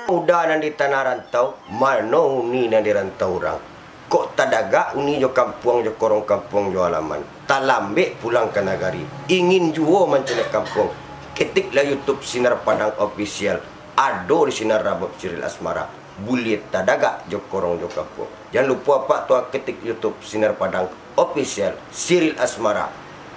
Udah nanti tanah rantau, mano uni nanti rantau orang. Kok tadaga uni jo kampung jo korong kampung jo alaman. Talambe pulang ke nagari. Ingin juo mencari kampung. Ketiklah YouTube Sinar Padang Official. Ado di Sinar Rabab Siril Asmara. Buliet tadaga jo korong jo kampung. Jangan lupa Pak tua ketik YouTube Sinar Padang Official Siril Asmara.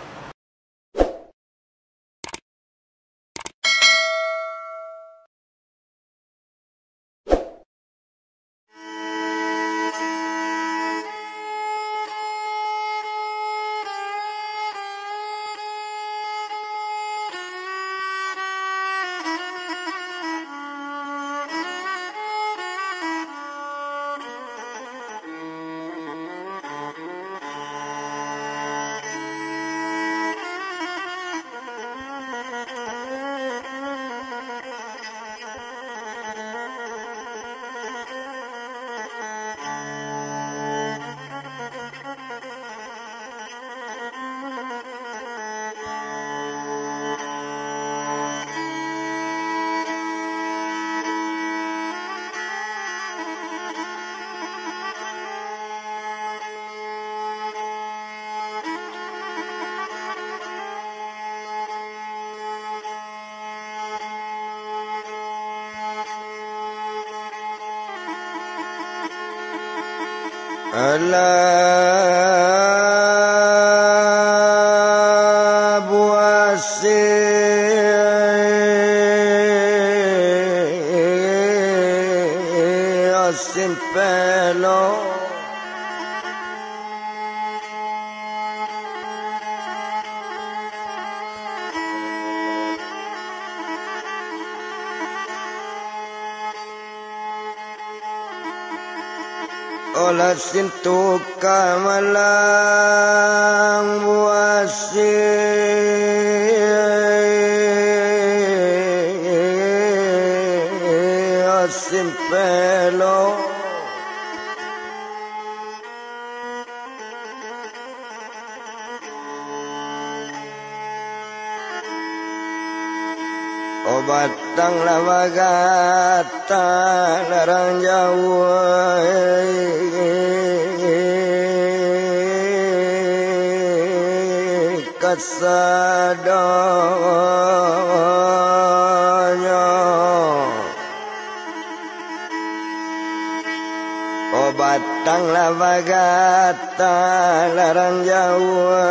Ala buasi asin pelo olah sintu kamalang buasi asin pelo obat tang lavagata larang Jawa kasadanya obat tang lavagata larang Jawa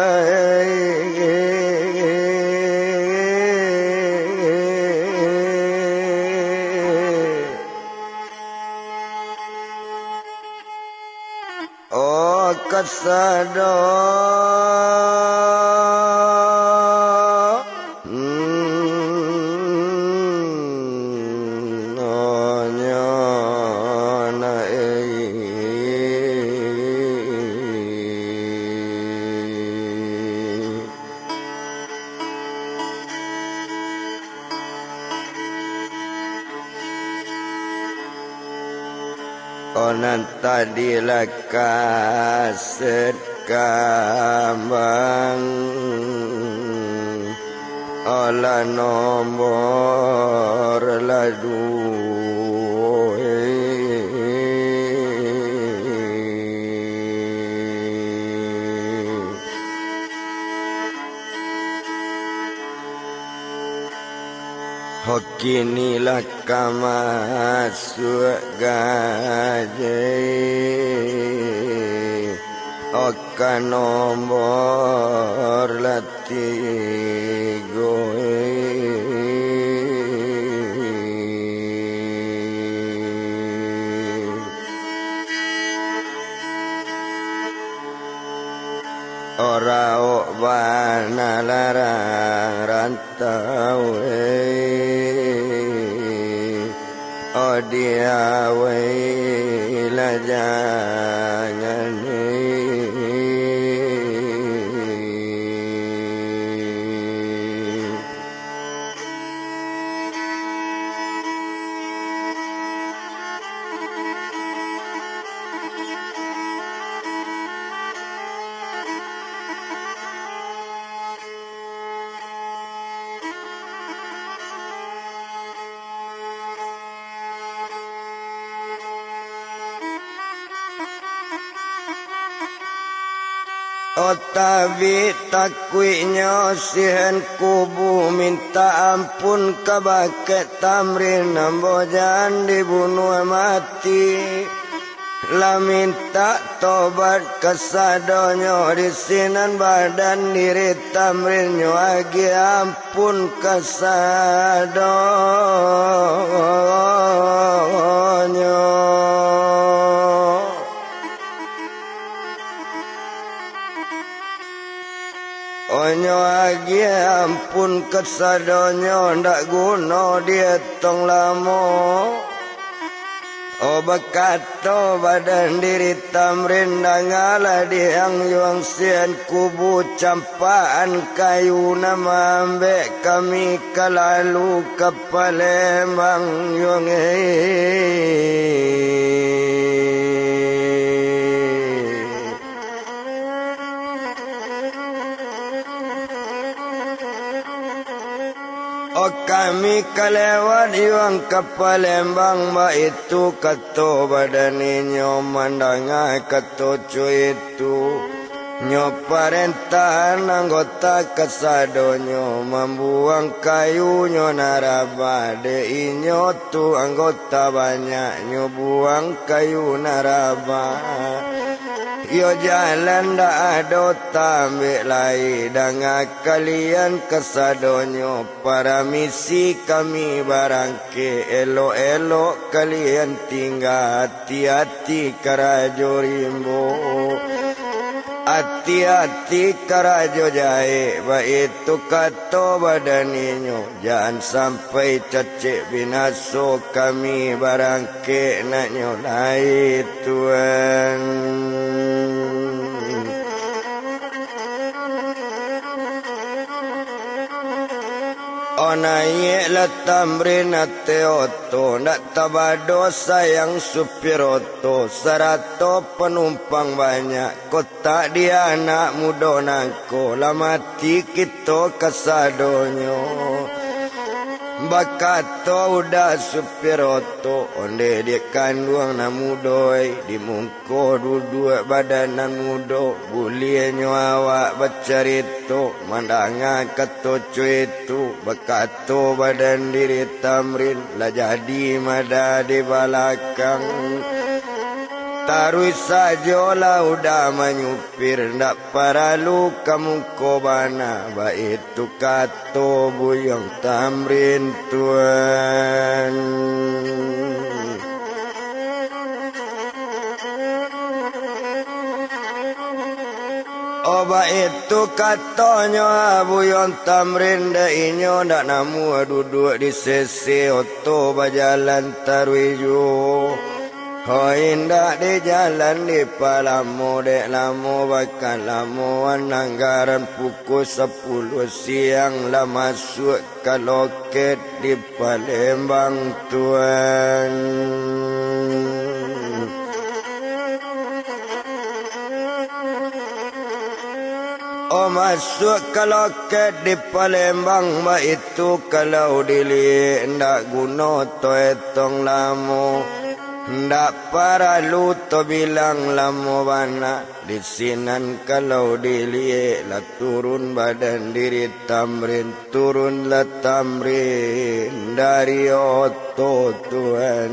oh kasado onan tadi lakaset kambang olah nomor ladu Hokini laka masuk gaje oka nomor latigo ora bana larang rantau dia la jangan Otabi takwinya sihen kubu minta ampun kabaket tamrin nambojan dibunuh mati. La minta tobat kesadonyo disinan badan diri tamrinyo agi ampun kesadonyo. Onyo agi ampun kesadonyo ndak guna dietong lamo. Bakato badan diri tamrin dangala diang yuang sian kubu campaan kayu nama ambek kami kalalu ke Palembang yuang kami kelewat yuang ke Palembang ba itu kato badani nyomandangai kato cuy itu nyo perintahan anggota kesadonyo membuang kayu nyo naraba de inyo tu anggota banyak nyo buang kayu naraba. Yo jalan dak ada tambik lai dengan kalian kesadonyo para misi kami barangke elok-elok kalian tinggal hati-hati karajo rimbo. Hati-hati karajo jahe itu kato badaninyo jangan sampai cacik binaso kami barangke naknyo lai Tuhan. Onaye latamrin ate oto ndak tabado sayang supir oto sarato penumpang banyak kota dia anak muda nangko lamati kita kesadonyo bakato udah supir oto onde dia kandung na mudoi di mungko duduk badanan mudo bulienyo awak bercerita mandanga kato cuitu bakato badan diri tamrin lah jadi mada di belakang tarui saja lah udah menyupir ndak paralu kamu kobana ba itu kato buyang tamrin Tuhan. Oba itu katanya buyang tamrin da inyo ndak namu duduk di sisi oto bajalan taruijo. Oh indah di jalan di Palamo dek lamo bakal lamo anggaran pukul 10 siang lah masuk ke loket di Palembang Tuhan. Oh masuk ke loket di Palembang ba itu kalau dilihat ndak guna to etong lamo. Ndak paralu to bilang lamo bana di sinan kalau dilihat lah turun badan diri tamrin turun lah tamrin dari oto Tuhan.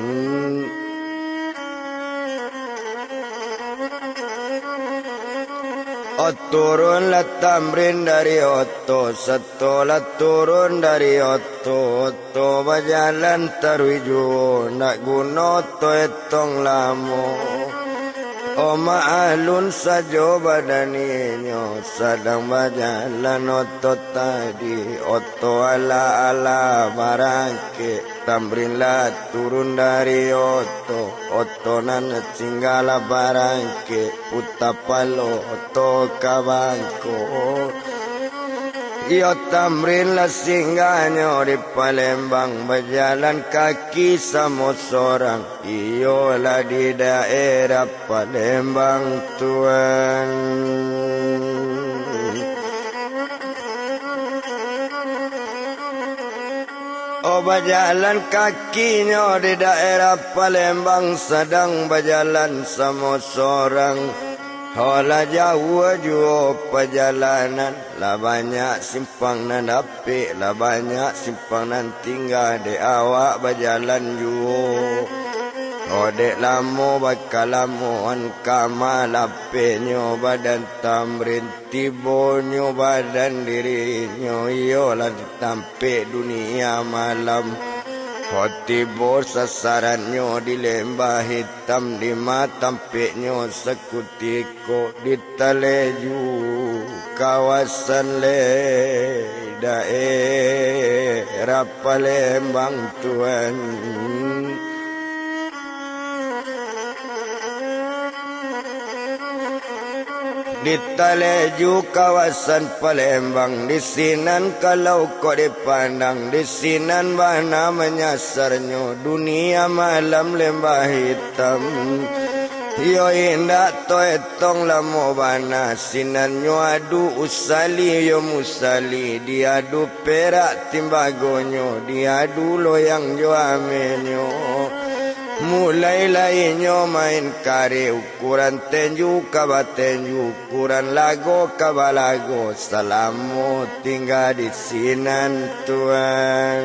Turun lah tamrin dari oto setelah turun dari oto berjalan taruijo nak guna to etong lamo. Ma'alun saja badaninyo sedang berjalan oto tadi oto ala-ala barangke tamrin lah turun dari oto nan singgala barangke utapalo oto kabangko. Iyo tamrin lah singgahnya di Palembang berjalan kaki sama seorang. Iyo lah di daerah Palembang Tuhan. Berjalan kakinya di daerah Palembang sedang berjalan sama seorang. Hola jauh jauh perjalanan, lah banyak simpang nan dapik, lah banyak simpang nan tinggal de awak berjalan jauh. Odek lamo bakal lamoan kama lapenyo badan tamrin tibonyo badan dirinyo iyolah ditampe dunia malam. Hotibo sasarannya di lembah hitam di matampeknya sekutiko di Taleju kawasan daerah Palembang Tuan. Di Taleju kawasan Palembang, di sinan kalau kau dipandang, di sinan mana menyasarnya dunia malam lembah hitam. Yo indah to etong lamo bana sinanyo adu usali yo musali, diadu perak timbagonyo, diadu loyang jo amenyo. Mulai lainnya main kare ukuran tenju kabatenju ukuran lago kabalago salamu tinggal di sinan Tuan.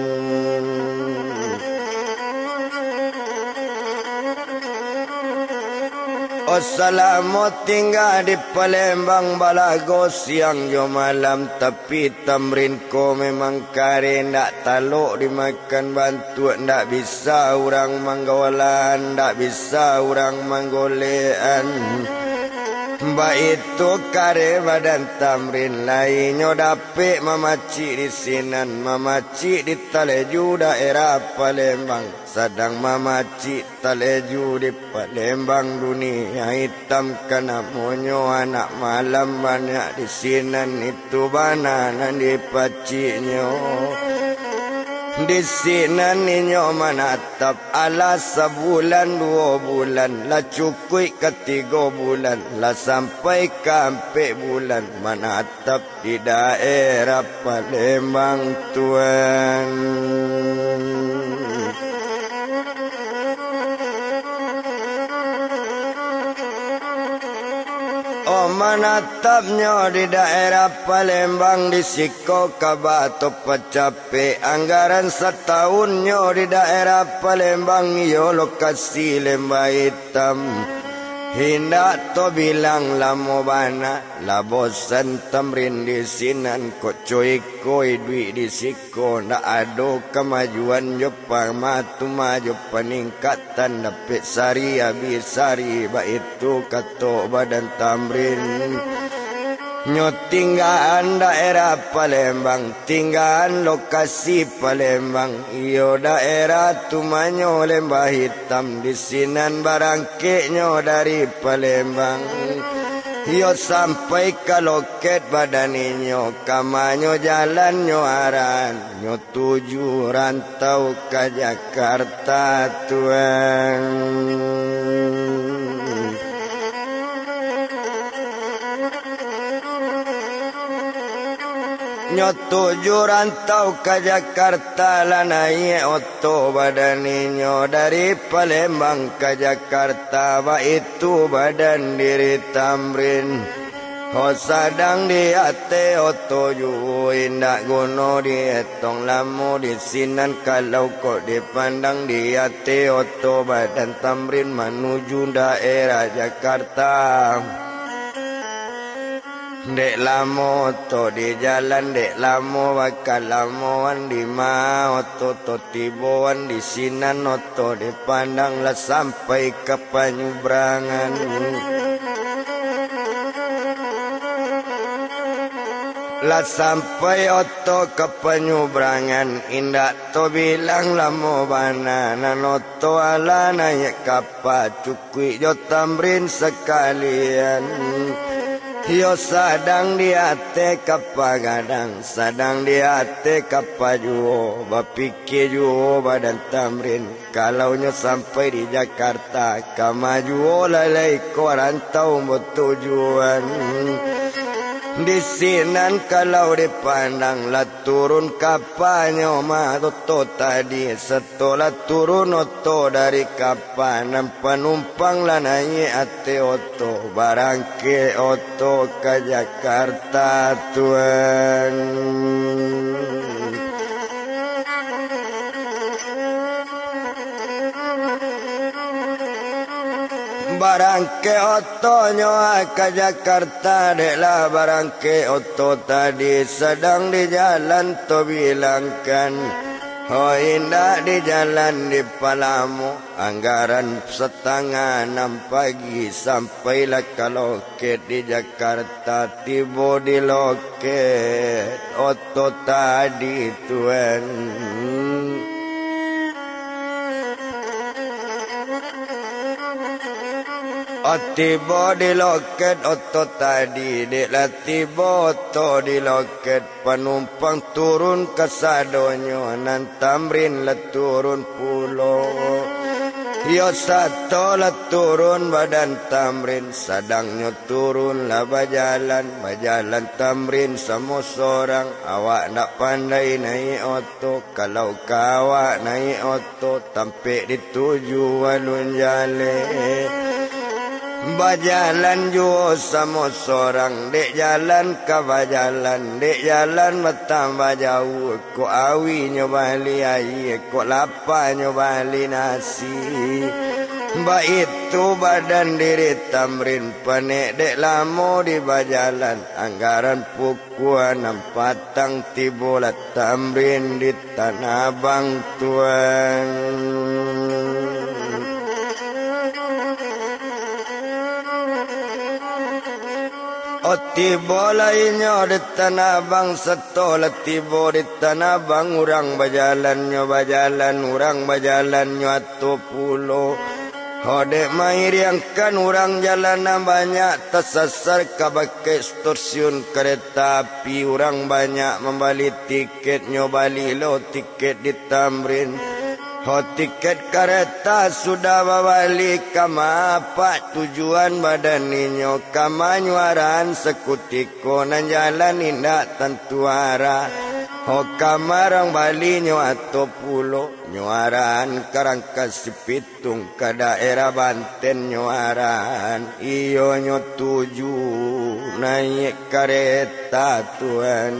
Assalamu tinggal di Palembang balago siang jo malam, tapi tamrin ko memang kare ndak taluk dimakan bantu, ndak bisa orang manggolan, ndak bisa orang manggolean. Mbak itu kare badan tamrin lainnya dapik mamaci di sinan, mamaci di Taleju daerah Palembang, sedang mamaci Taleju di Palembang dunia hitam kena monyo anak malam banyak di sinan itu bananan di pacinyo. Di sinan ninyo manatap ala sebulan 2 bulan, lah cukui ke 3 bulan, lah sampai ke 4 bulan manatap di daerah Palembang Tuan. Oh menatapnya di daerah Palembang di Siko Kabato Pecape, anggaran setahunnya di daerah Palembang yo lokasi lembah hitam. Hindak to bilang lamo bana, la bosan tamrin di sinan kok coy koi duit di Siko, ndak ado kemajuan jo pamatu maju peningkatan dapet sari habis sari ba itu kato badan tamrin. Nyo tinggalan daerah Palembang, tinggalan lokasi Palembang, iyo daerah tumanyo lembah hitam, di sinan barangkeknya dari Palembang. Iyo sampai ke loket badaninyo, kamanyo jalan nyo aran, nyo tuju rantau ke Jakarta Tuan. Nyo tuju rantau ke Jakarta lah naik oto badaninyo dari Palembang ke Jakarta, ba itu badan diri tamrin. Ho sadang di ate oto ju indak gono di etong lamu di sinan kalau kok dipandang di ate oto badan tamrin menuju daerah Jakarta. Dek lamo to di jalan, dek lamo bakal lamoan di ma oto to tiboan di sinan oto dipandang lah sampai ke Panyubrangan. Lah sampai oto ke Panyubrangan, indak to bilang lamo bana nan oto ala naik kapal cukui jo tamrin sekalian. Yo sadang di ate kapagadang, sadang di ate kapajuo, bapikir juo badan tamrin. Kalau nyo sampai di Jakarta, kamajuo lalai ko rantau mo tujuan. Di sinan kalau dipandang lah turun kapanyo matoto tadi setelah turun oto dari kapanan penumpang lah naik ate oto barangke oto ke Jakarta tuan. Barangke otonyo ke Jakarta deklah barangke oto tadi sedang di jalan to bilangkan oh indah di jalan di Palamu anggaran 5:30 pagi sampailah ke loket di Jakarta tiba di loket oto tadi tuan. Tiba di loket oto tadi deklah tiba oto di loket penumpang turun ke sadonyo nan Tamrin lah turun pulau yo satu lah turun badan Tamrin sadangnya turun lah bajalan Tamrin sama seorang awak nak pandai naik oto kalau kawak naik oto sampai dituju walun jale bajalan jo sama seorang dek jalan ke bajalan dek jalan bertambah jauh ko awi nyobali air ko lapar nyobali nasi ba itu badan diri Tamrin panek dek lamo di bajalan anggaran pukul 6 patang tibola Tamrin di Tanah Abang tuan. Tiba lainnya di Tanah Abang setelah tiba di Tanah Abang urang bajalannya urang bajalannya atu pulau hodek mairiangkan urang jalanan banyak tersasar ke bakai stasiun kereta api urang banyak membeli tiketnya bali lo tiket di Tamrin. Tiket kereta sudah balik kama apa tujuan badan ninyo kama nyuaran sekutiko nan jalan indak tentu arah kamarang bali nyo atau pulau nyuaran karang Kasipitung ke daerah Banten nyuaran iyo nyo tuju naik kereta tuan.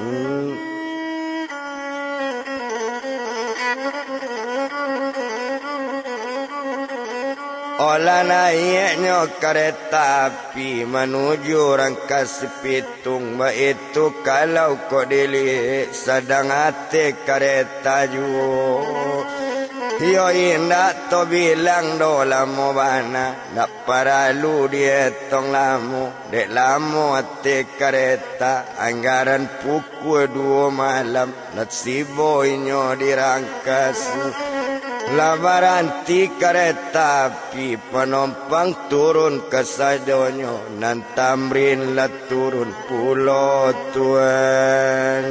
Olah naiknya kereta api menuju Kasipitung itu kalau kau dilihat sedang hati kereta juo yo indah to bilang do lamo bana nak paralu dietong lamo dek lamo hati kereta anggaran pukul 2 malam nak siboinyo dirangkas labaran ti kereta api penumpang turun ke sadonyo nan Tamrin lah turun pulau tuan.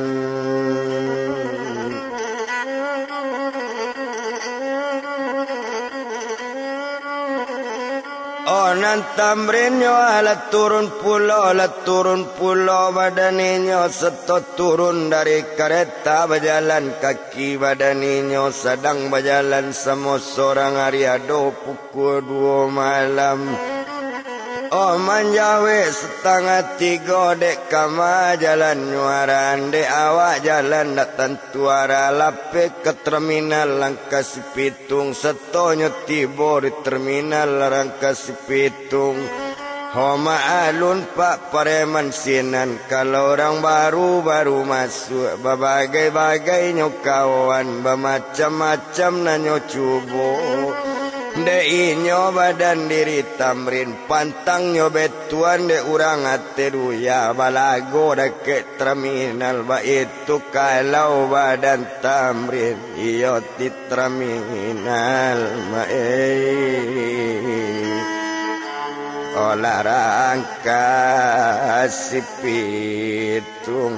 Nan Tamrin nyo lah turun pulau badaninyo seto turun dari kereta berjalan kaki badaninyo sedang berjalan sama seorang hari ado pukul 2 malam. Manjawe 2:30 dek kama jalan nyuaran dek awak jalan dak tentu arah lape ke terminal Kasipitung setonyo tiba di terminal Kasipitung. Homa alun pak pareman sinan kalau orang baru masuk bagai nyokawan bermacam-macam nanyo cubo. De inyo badan diri Tamrin pantang nyo betuan de urang ate duya balago deke terminal ba itu kalau badan Tamrin iyo di terminal olah rangka Kasipitung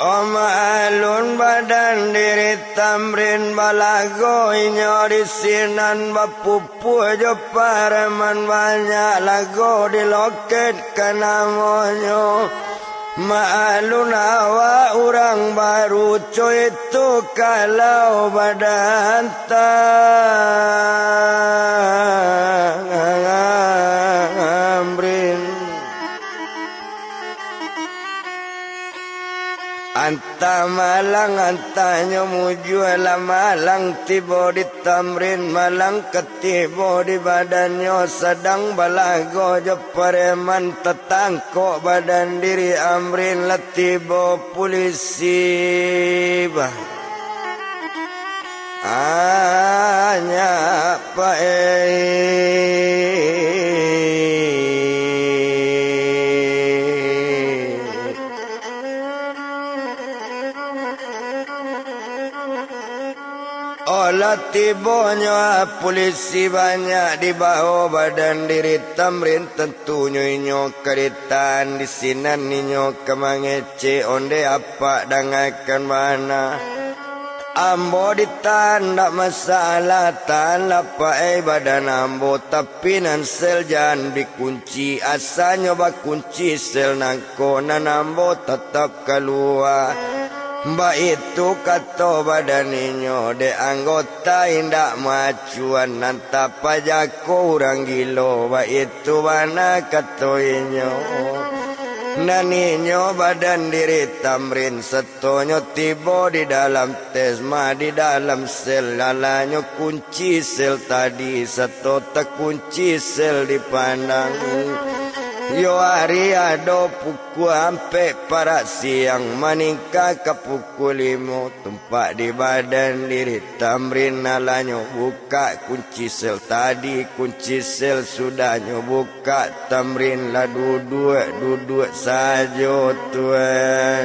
Alun badan diri tamrin balago inyo disinan bapupu jo pareman banyak lago di loket kanamonyo. Maalun awa orang baru coy itu kalau badan tamrin. Anta malang antanya mujuala malang tibo di tamrin malang ketibo di badannya sedang balago jo pareman tetangko badan diri amrin letibo polisi bah hanya Latibonyo polisi banyak di bawah badan diri tamrin tentunya inyo keritan di sinan inyo kemangece onde apa dangakan mana ambo ditanda masalah tan lapa badan ambo tapi nan sel jangan dikunci asa nyoba kunci sel nangko nan ambo tetap keluar. Mbak itu kata badaninyo de anggota indak macuan nanta pajako orang gilo mbak itu mana kata inyo naninyo badan diri tamrin setonyo tibo di dalam tesma di dalam sel lalanyo kunci sel tadi seto terkunci sel dipandang. Yo hari ado pukul ampe para siang meningkat ke pukul 5 tempat di badan diri tamrin nalanyo buka kunci sel tadi kunci sel sudahnya buka tamrin lah duduk saja tuan.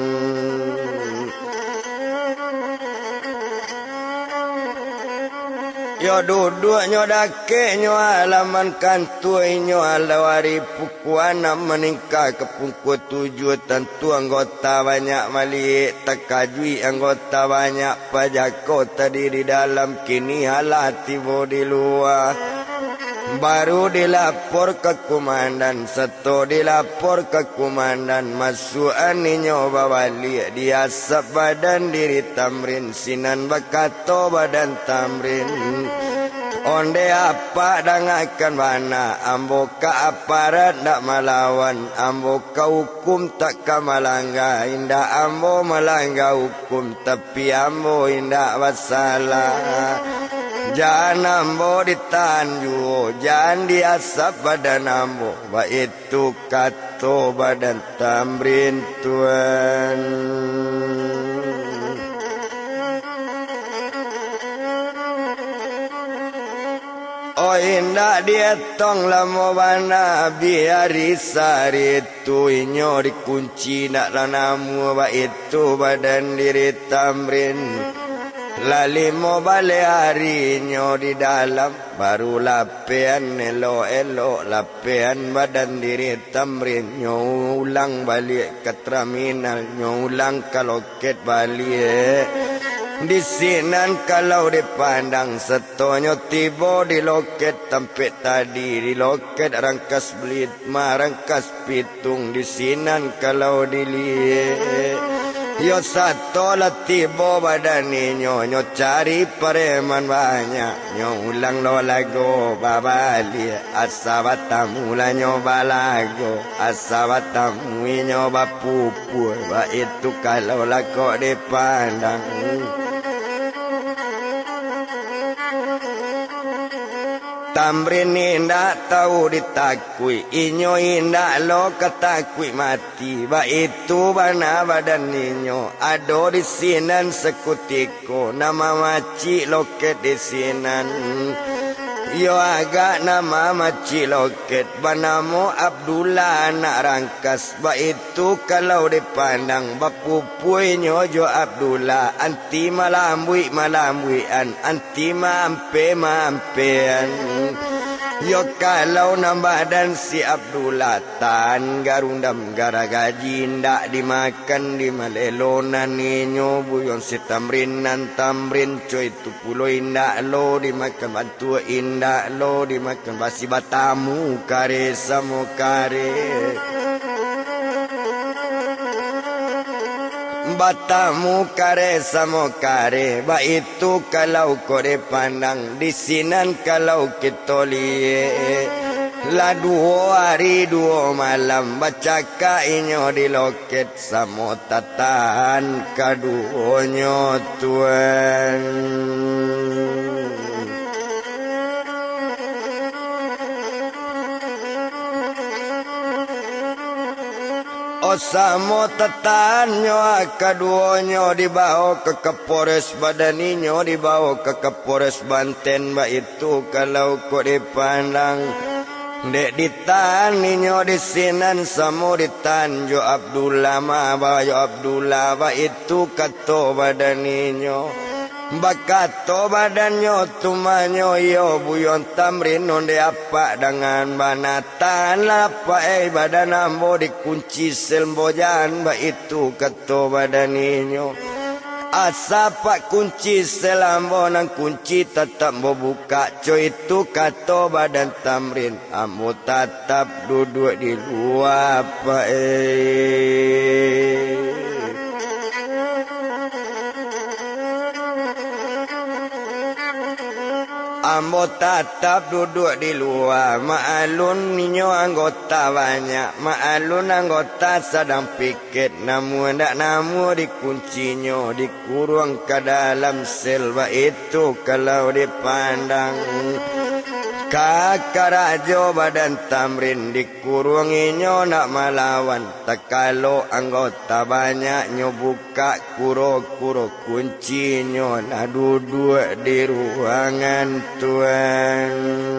Yo duduk nyo dake nyo alaman kantui nyo alawari pukuana meningkat ke pukul 7 tentu anggota banyak malik takajui anggota banyak pajako tadi di dalam kini halati di luar baru dilapor ke komandan seto dilapor ke komandan masuk aninyo bawali dia asap badan diri tamrin sinan bakato badan tamrin onde apa dangakan mana ambo ka aparat ndak malawan ambo ka hukum tak ka malangga indak ambo malangga hukum tapi ambo indak masalah. Jangan ambo ditanju, jangan diasap badan ambo. Baik itu kato badan tamrin tuan. Oh indah dia tong lamo bana biari sari tu inyo dikunci nak lanamu baik itu badan diri tamrin. Lali mo bale harinya di dalam baru lapean elo lapean badan diri tamrin nyulang balik ke terminal nyulang ke loket balik di sinan kalau dipandang setonyo tibo di loket tempat tadi di loket rangkas belit marangkas pitung di sinan kalau dilihat. Yo satu latibo badaninyo nyo cari pareman banyak nyo ulang lo lago babali asabatamu la nyo balago asabatamu nyo bapupu ba itu kalau lako dipandang. Tamrin indak tahu ditakui inyo indak lo ketakui mati ba itu bana badan inyo ado di sinan sekutiko nama maci loket di sinan yo agak nama maci loket banamo Abdullah anak rangkas ba itu kalau dipandang bapupuinyo jo Abdullah anti malambuian anti mampean Yo kalau nambah dan si Abdullah tan garundam gara gaji ndak dimakan di malelonan ninyo buyon si tamrin nan tamrin coy tu pulo indak lo dimakan bantu indak lo dimakan basi batamu kare samo kare batamu kare samo kare ba itu kalau kore pandang di sinan kalau kita liye la 2 hari 2 malam baca kainyo di loket samo tatan kaduonyo tuan Osamo tetanyo kaduonyo dibawa ke Kapolres Badaninyo dibawa ke Kapolres Banten ba itu kalau kok dipandang dek ditaninyo di sinan samo ditanjo Abdullah ma bayo Abdullah ba itu kato Badaninyo bakato badanyo tumanyo yo buyon tamrin onde apa dengan banatan lapa badan ambo dikunci selbojan ba itu kato badaninyo asa pak kunci selambo nang kunci tetap mau buka coy itu kato badan tamrin ambo tetap duduk di luar apa Ambo tetap duduk di luar ma'alun ninyo anggota banyak ma'alun anggota sedang piket namun ndak namu dikuncinya dikurung ke dalam sel itu kalau dipandang kakak rajo badan tamrin dikurunginyo nak malawan tak kalau anggota banyak nyo buka kuro-kuro kuncinya nak duduk di ruangan tuan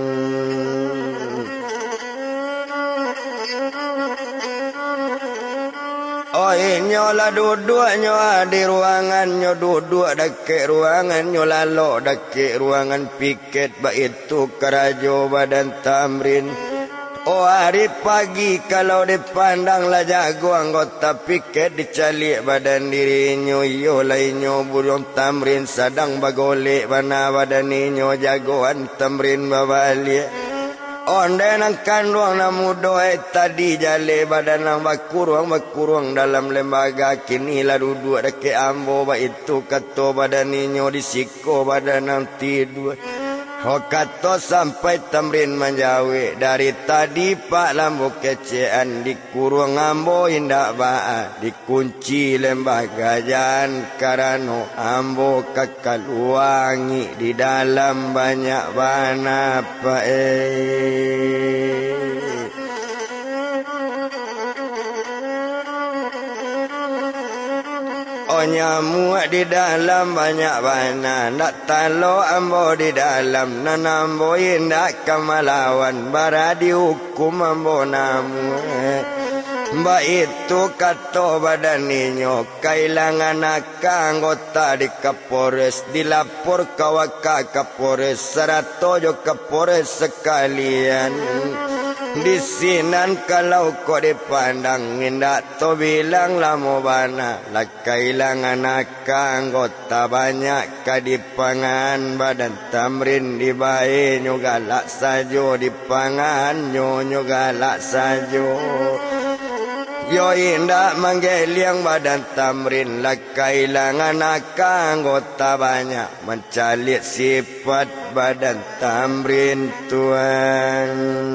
oh inyo lah duduk nyo di ruangan nyo duduk dekat ruangan nyo lalu dekat ruangan piket ba itu kerajo badan tamrin oh hari pagi kalau dipandang lah jago anggota piket dicalik badan dirinya yo lainyo burung tamrin sedang bagolek bana badan ninyo jagoan tamrin babalik onde nang kandung namu doa tadi jale badan nang bakurung dalam lembaga kini lah duduk dekat ambo ba itu kato badan ninyo disiko badan nang tidur Hokato sampai tamrin menjawi dari tadi pak lambo kecean dikurung ambo indak ba'a dikunci lembaga jan karano ambo kakaluangi di dalam banyak bana pak Nyamuak di dalam banyak bana nak talo ambo di dalam nanambo indak kamalawan bara dihukum ambo namu Mbak itu kato badaninyo kailangan naka anggota di Kapolres dilapor kawaka Kapolres saratojo Kapolres sekalian di sinan kalau kau dipandang indak to bilang lamo bana lah kailangan naka anggota banyak kadipangan badan tamrin di bae nyo galak sajo dipangan nyo galak sajo yo indak manggeliang badan tamrin lah kailangan naka anggota banyak mencalit sifat badan tamrin tuan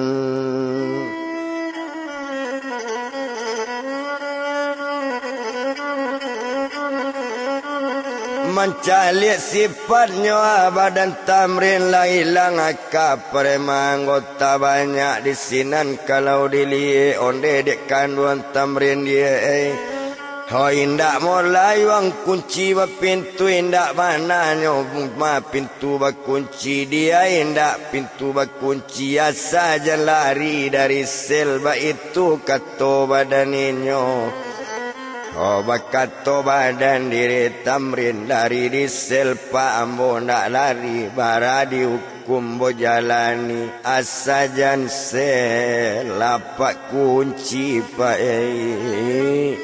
mencalik sifatnya badan tamrin lah hilang akap prema anggota banyak di sinan kalau dilihat onde dek kandungan tamrin dia ho indak mulai wang kunci ba pintu indak mana nyo ma pintu ba kunci dia indak pintu ba kunci asa jan lari dari sel ba itu kato badaninyo oh bakato badan diri tamrin dari di sel pa ambo ndak lari bara dihukum kumbo jalani asajan se lapak kunci pae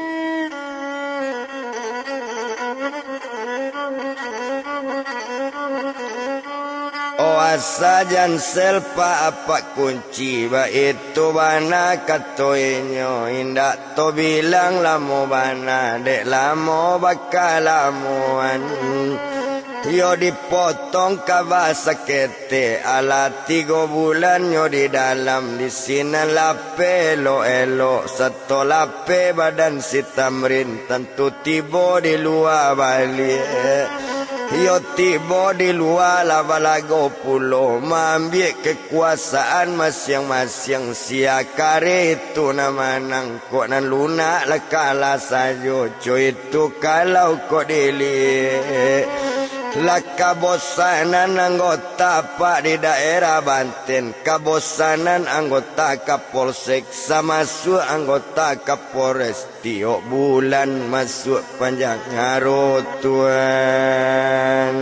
oh asajan selpa apa kunci ba itu bana katoinyo indak to bilang lamo bana dek lamo bakalamuan yo dipotong kabasa kete ala 3 bulan yo di dalam di sini lape lo elo satu lape badan si Tamrin tentu tiba di luar balik yo tiba di luar labalago pulau mambil kekuasaan masing-masing siakare itu nama nang kok nan lunak lekala sajo coy itu kalau kok dili kabosanan anggota Pak di daerah Banten, kabosanan anggota Kapolsek sama masuk anggota Kapolres tiok bulan masuk panjang ngaruh Tuhan.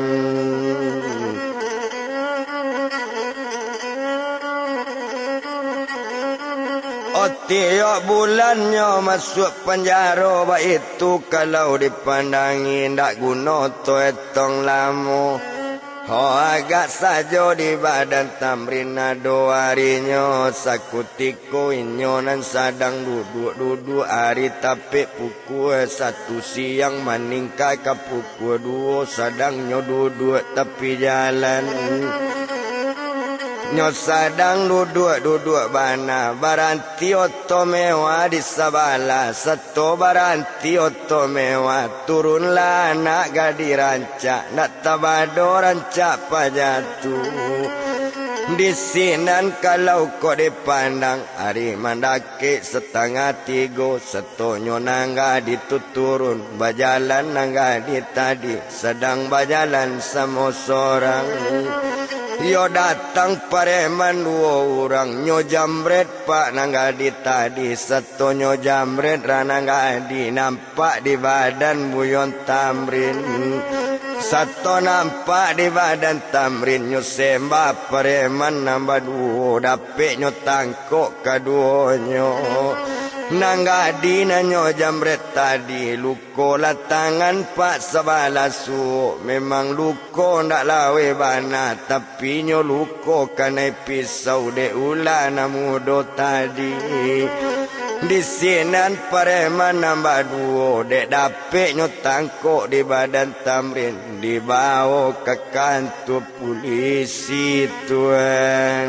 Tiap bulannya masuk penjara bah itu kalau dipandangi ndak guna to etong lamu. Oh agak saja di badan Tamrin ado harinya sakutiko inyonan sadang duduk hari tapi pukul 1 siang meningkat ke pukul 2 sadangnya duduk tapi jalan. Nyo sadang duduk bana baranti oto mewah di sabala satu baranti oto mewah turunlah anak gadi rancak nak tabado rancak pajatu di sinan kalau kau dipandang hari mandake 2:30 setonyo nangga dituturun bajalan nangga di tadi sedang bajalan sama seorang. Yo datang pareman 2 orang nyo jambret pak nanggadi tadi satu nyo jambret rananggadi nampak di badan buyon Tamrin satu nampak di badan Tamrin nyo sembah pareman nambah 2 dapet nyo tangkok keduanya nanggadi nanyo jambret tadi luko la tangan pak sabalasu memang luko ndak lawe bana tapi nyo luko kanai pisau de ulana mudo tadi di sinan pareman nambah 2 dek dapet nyo tangkok di badan Tamrin dibawa ke kantor polisi Tuan.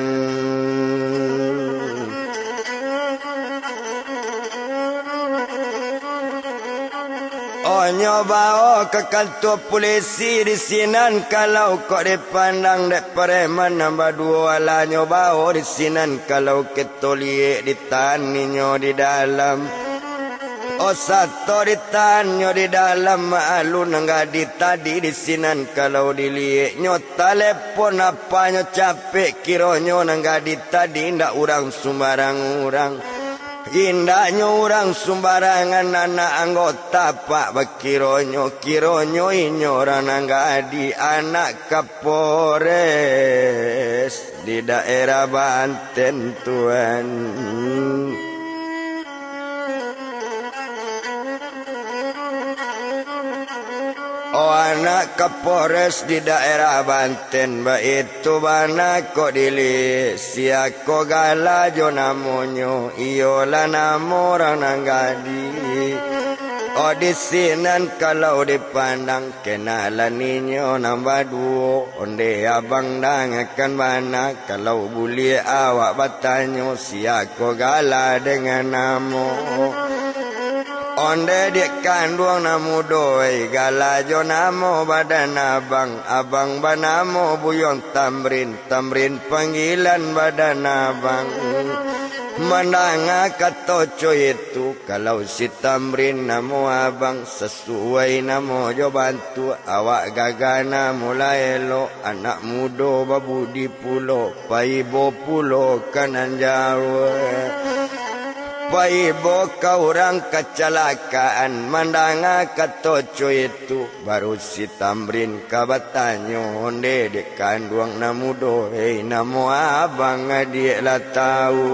Oh nyoba ke kantor polisi di sinan kalau kok dipandang dek pareman nambah 2 ala nyoba di sinan kalau ketoliek ditaninya di dalam oh satu ditanyo di dalam malu nanggadi tadi di sinan kalau diliek nyo telepon apa nyo capek kironyo nanggadi tadi ndak urang sembarang urang. Indahnya orang sembarangan anak anggota pak bakironyo kironyo inyoran nanggadi anak Kapolres di daerah Banten Tuan. Oh anak Kapolres di daerah Banten ba itu bana kok dili siako gala jo namonyo iyo la namo rananggadi. Oh di sinan kalau dipandang kenalan ninyo nambah 2 onde abang dangakan bana kalau buli awak batanyo siako gala dengan namo. Onde dia kandung namu doi galajo namo badan abang banamo buyon Tamrin panggilan badan abang menanga katoco itu kalau si Tamrin namo abang sesuai namo jo bantu awak gagana mulai lo anak mudo babu di pulau paibo pulau kanan Jawa paibo ka orang kecelakaan mandanga katoco itu baru si Tamrin kabatanyo onde dek kanduang namudo hei namo abang adik lah tahu.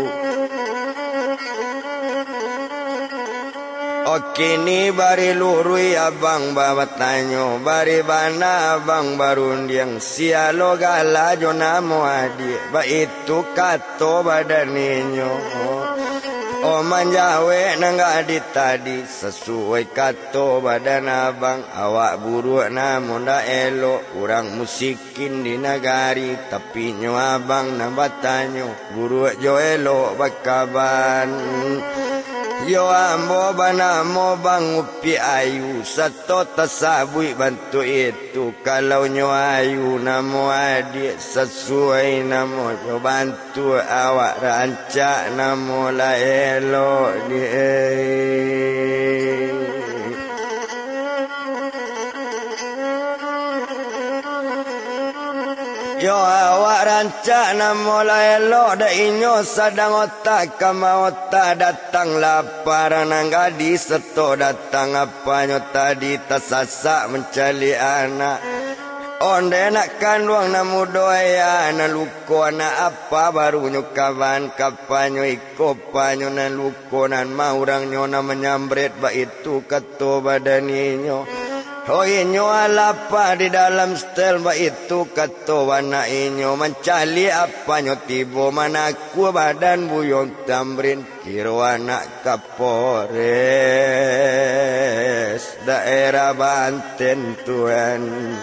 Oke ni bari lurui abang babatanyo bari bana abang barundiang sialo gala jo namo adik ba itu kato badaninyo. O manjawe nangga di tadi sesuai kato badan abang awak buruk namun dah elok kurang musikin di nagari tapi nyo abang nambatanyo buruk jo elok bakaban. Yo ambo banamo bang upi ayu sato tasabui bantu itu kalau nyo ayu namo adik sesuai namo yo bantu awak rancak namo la elok di yo awak rancak namo la elok da inyo sadang otak kama otak datang lapar nangga di seto datang apanyo tadi tersasak mencari anak onde nak kanduang namu doya na luko na apa baru nyo kawan kapanyo iko panyo na luko nan maurang nyo na menyambret ba itu kato badaninyo. Oh inyo alapa di dalam stel ba itu kato wana inyo mencali apa nyo tibo manaku badan buyong Tamrin kiro anak Kapolres daerah Banten Tuan.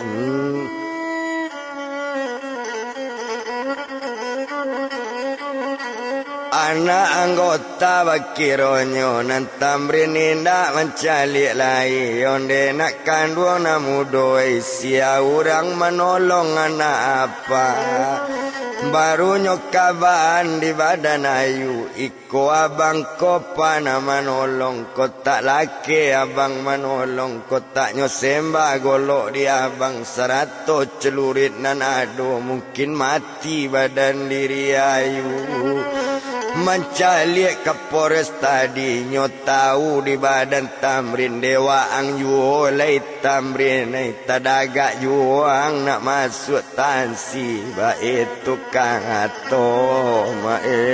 Anak anggota bakironyo nan Tamrin indak mencalik lai onde nak kanduang namu doi sia urang menolong anak apa baru nyokaban di badan ayu iko abang kopa na menolong kotak laki abang menolong kotak nyo sembah golok di abang 100 celurit nan ado mungkin mati badan diri ayu. Mencari Kapolres tadi nyo tahu di badan Tamrin dewa ang yuolai Tamrin tadaga juang nak masuk tansi ba itu kang ato ma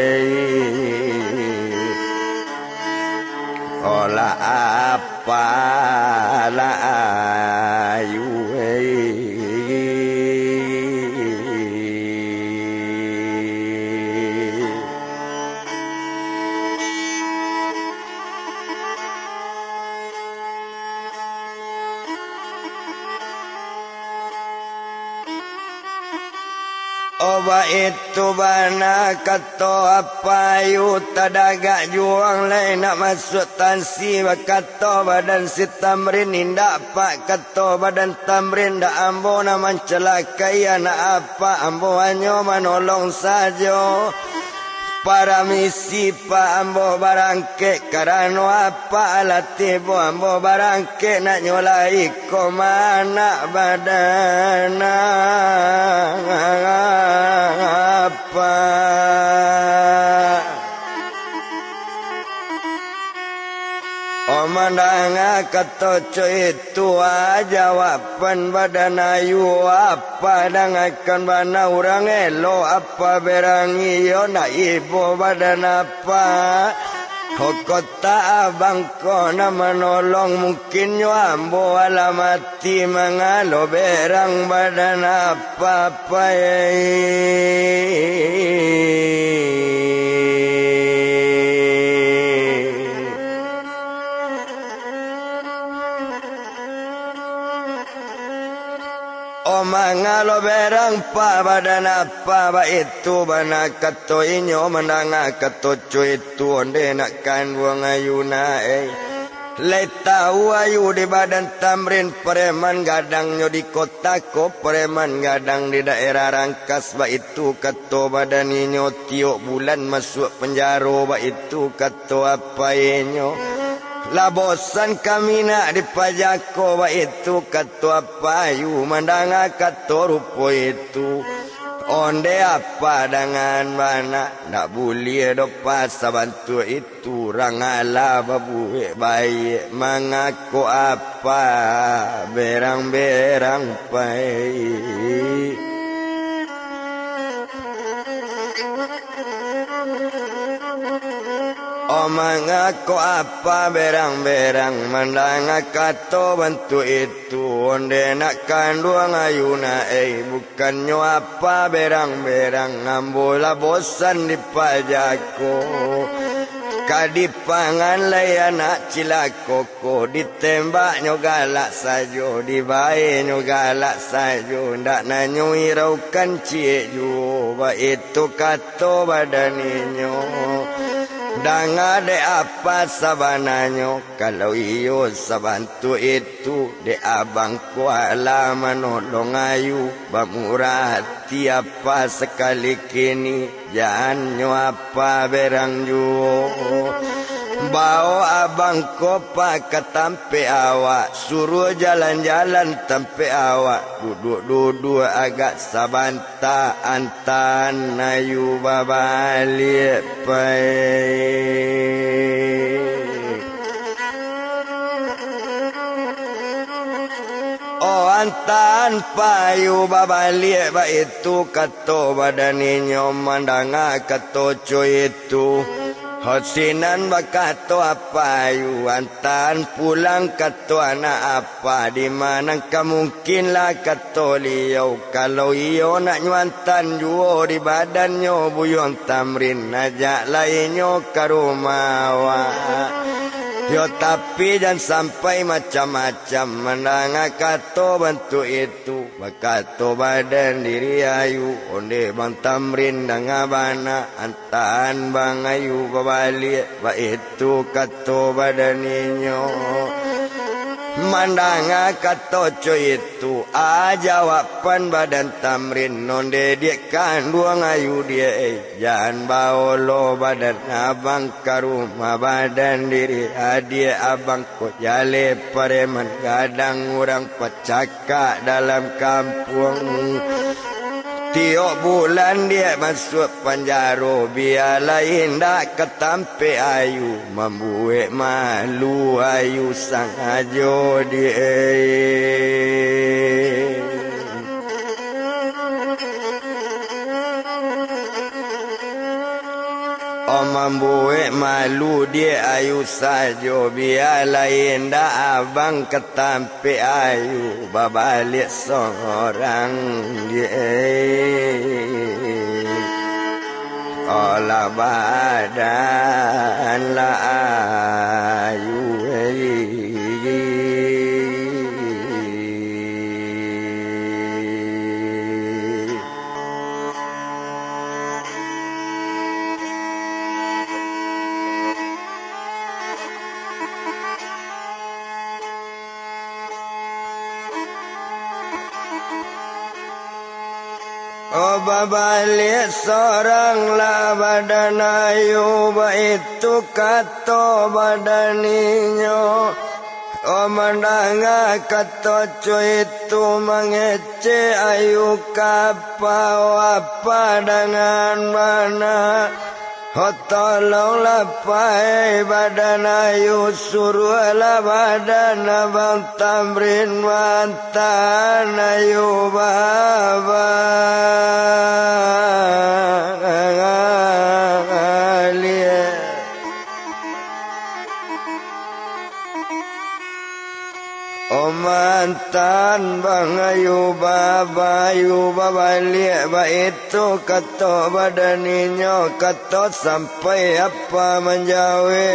ola apa la ayu Oba itu bana kato apa yu tadaga juang lain nak masuk tansi kato badan si Tamrin indak pak kato badan Tamrin dak ambo na mencelakai anak apa ambo hanyo menolong saja para misi pa ambo barangke karano apa alatibo ambo barangke nak nyolai ko mana badana apa Omandanga katoco itu jawaban badan ayu apa dangakan bana urang elo apa berangi yo na ibu badan apa Hokota abang ko na menolong mungkin yo ambo alamati mangalo berang badan apa-apa mangalo berang pa badan apa ba itu bana kato inyo menanga kato itu onde nak kan buang ayuna le tahu ayu di badan Tamrin preman gadangnya di kota ko preman gadang di daerah Rangkas ba itu kato badan inyo tiok bulan masuk penjara ba itu kato apa inyo la bosan kami nak dipajako ba itu kato apa yu mandanga kato rupo itu Onde apa dengan mana nak boleh dopa sabantu itu rangala babuhe baik mengaku apa berang-berang pai mengaku apa berang-berang mandang kato bantu itu onde nak kanduang ayuna bukannya apa berang-berang ngambola bosan di pajaku kadipangan layana cilakoko ditembak nyogalak sajo dibae nyogalak sajo ndak nanyo iraukan cie ju ba itu kato badaninyo dang ada apa sabananyo kalau iyo sabantu itu de abang kuala manolong ayu bamurah hati apa sekali kini jangan apa berang juo bawa abang kopa ke tampe awak suruh jalan-jalan tampe awak duduk-duduk agak sabanta antan ayu babalik pai antan payu babalik ba itu kato badaninyo mandanga kato coy itu hosinan bakato apa yu antan pulang kato anak apa di mana mungkin lah kato liau kalau iyo nak nyuantan juo di badannya buyong tamrin najak lainnya ke rumah yo tapi jangan sampai macam-macam menang kato bantu itu bakato badan diri ayu onde bang tamrin dangabana antaan bang ayu babalik ba itu kato badaninyo mandang kato coy itu jawapan badan tamrin nonde dia kanduang ayu dia jangan baolo badan abang ke rumah badan diri dia abang ko jale pareman kadang orang pacaka dalam kampung tiok bulan dia masuk penjara biar lain dak ketampe ayu membuat malu ayu sang ajo dia membuat malu dia ayu sajo biar lain dak abang ketampe ayu babalik seorang dia olah badan lah ayu babalik seorang lah badan ayu itu kato badaninyo mandanga kato coy itu mengece ayu kapau apa dengan mana tolonglah pai badan ayu suruhlah badan abang tamrin mantan ayu baba mantan bang ayu baba liat ba itu kato badaninyo kato sampai apa menjawe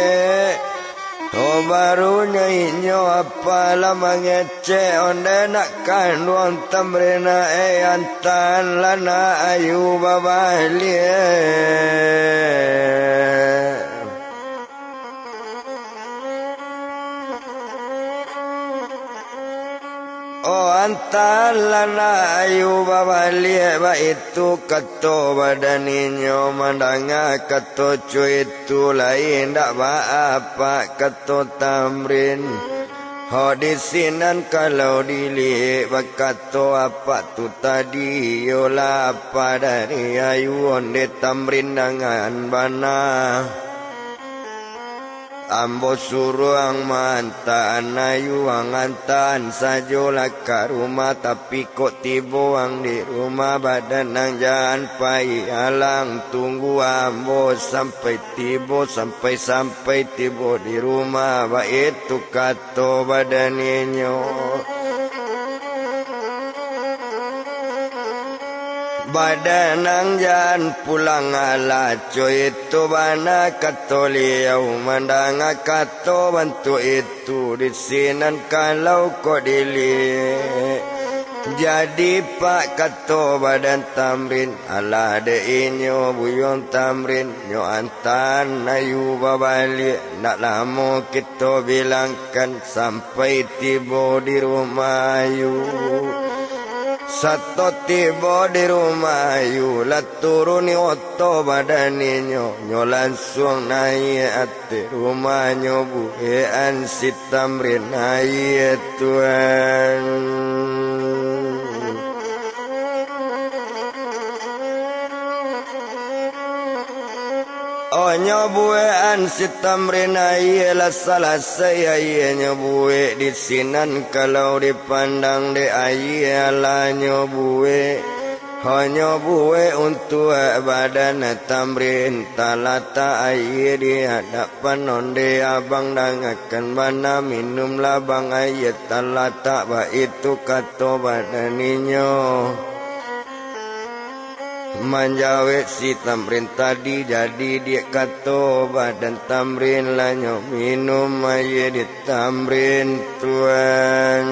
barunya inyo apa lama ngece onde nak kanduang tamrena antan lana ayu baba liat antan lana ayu babalik ba itu kato badaninyo mandanga kato cuy itu lain dak ba apa kato tamrin Ho di sinan kalau dilihat bakato apa tu tadi yola apa dari ayu onde tamrin dengan bana ambo suruh ang mantan ayu ang antan sajola ka rumah tapi kok tibo ang di rumah badan ang jangan pai alang tunggu ambo sampai tibo sampai tibo di rumah ba itu kato badan inyo badan ang jan pulang ala coy itu bana katoliau mandang kato bantu itu di sinan kalau kok dili jadi pak kato badan tamrin ala de inyo buyon tamrin nyo antan ayu babali nak lama kita bilangkan sampai tiba di rumah ayu. Satu tiba di rumah ayu lah turuni oto badaninyo nyo langsung naik ati rumahnya buhean si tamrin naik tuan. Oh nyobuean si tamrin ayalah salah saya nyobue di sinan kalau dipandang de ayalah nyobue. Oh nyobue untuk badan tamrin talata ayah di hadapan onde abang dangakan mana minum labang ayah talata ba itu kato badaninyo. Manjawe si tamrin tadi jadi dia kato badan tamrin lanyo minum aye di tamrin tuan.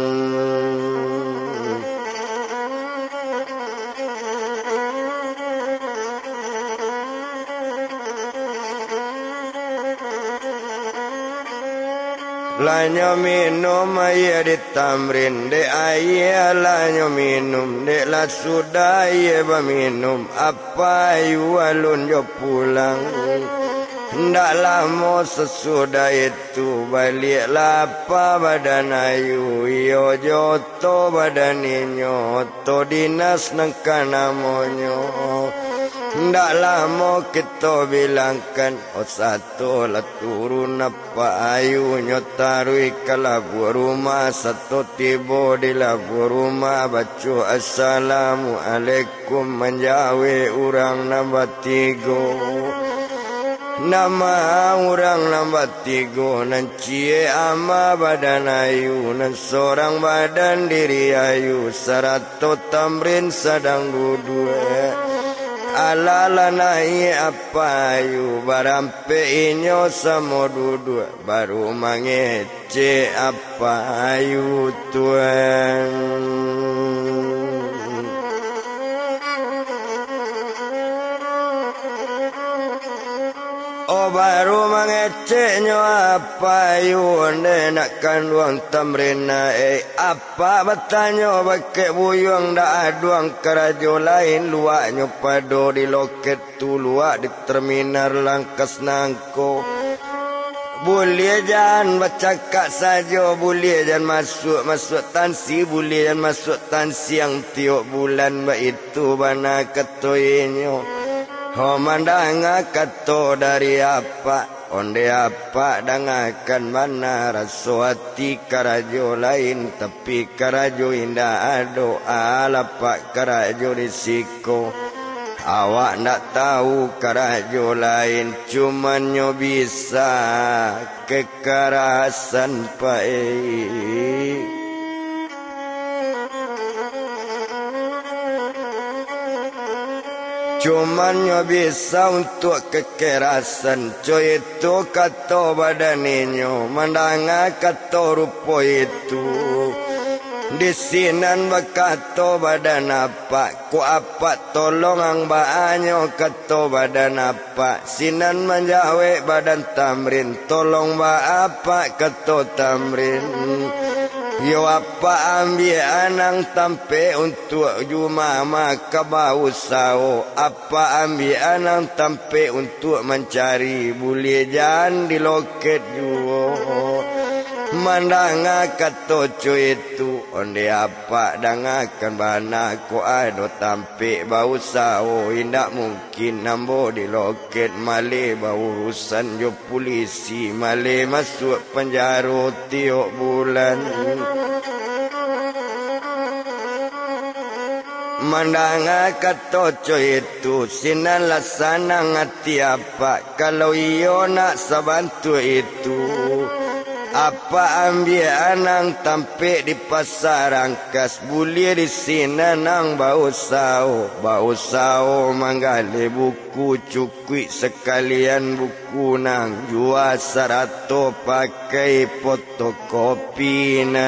Lanyo minum aye di tamrin de aye lanyo minum de la sudah aye ba minum apa ayu alun jo pulang ndak lama sesudah itu baliklah apa badan ayu yo joto badan inyo to dinas nangkan namonyo. Ndak lama kita bilangkan oh satu lah turun apa ayu nyotarui ke labu rumah satu tiba di labu rumah baca assalamualaikum menjawe orang nambah tiga. Nama orang nambah tiga nan cie ama badan ayu nan seorang badan diri ayu sarato tamrin sedang duduk. Alala naik apa ayu barampe inyo samo duduk baru mangece apa ayu tuan. Oh baru mangeceknya apa ayu onde nakkan luang tamrin apa bertanya pakai buyung dak aduang kerajo lain luaknya pado di loket tu luak di terminal langkas nangko. Boleh jangan bercakap saja, boleh jangan masuk tansi, boleh jangan masuk tansi yang tiap bulan itu bana katoinyo. Ho mandang kato dari apa onde apa dangakan mana rasa hati karajo lain tapi karajo indah ado alapak karajo risiko. Awak nak tahu karajo lain cuman nyo bisa kekerasan pai. Cuman nyo bisa untuk kekerasan coy itu kato badaninyo mandanga kato rupo itu di sinan bakato badan apa ku apa tolong ang baanyo kato badan apa sinan menjawe badan tamrin tolong ba apa kato tamrin. Yo apa ambil anang tampe untuk jumama kabau sao apa ambil anang tampe untuk mencari boleh jangan di loket juo Mandanga katoco itu onde apa dangakan bana ko ado tampe bau sao indak mungkin nambo di loket male bau urusan jo polisi male masuk penjara tiok bulan. Mandanga katoco itu sinala sanang hati apa kalau iyo nak sabantu itu. Apa ambil anang tampe di pasar angkas bulir di sini nang bau sao manggale buku cukui sekalian buku nang jual 100 pakai fotokopi na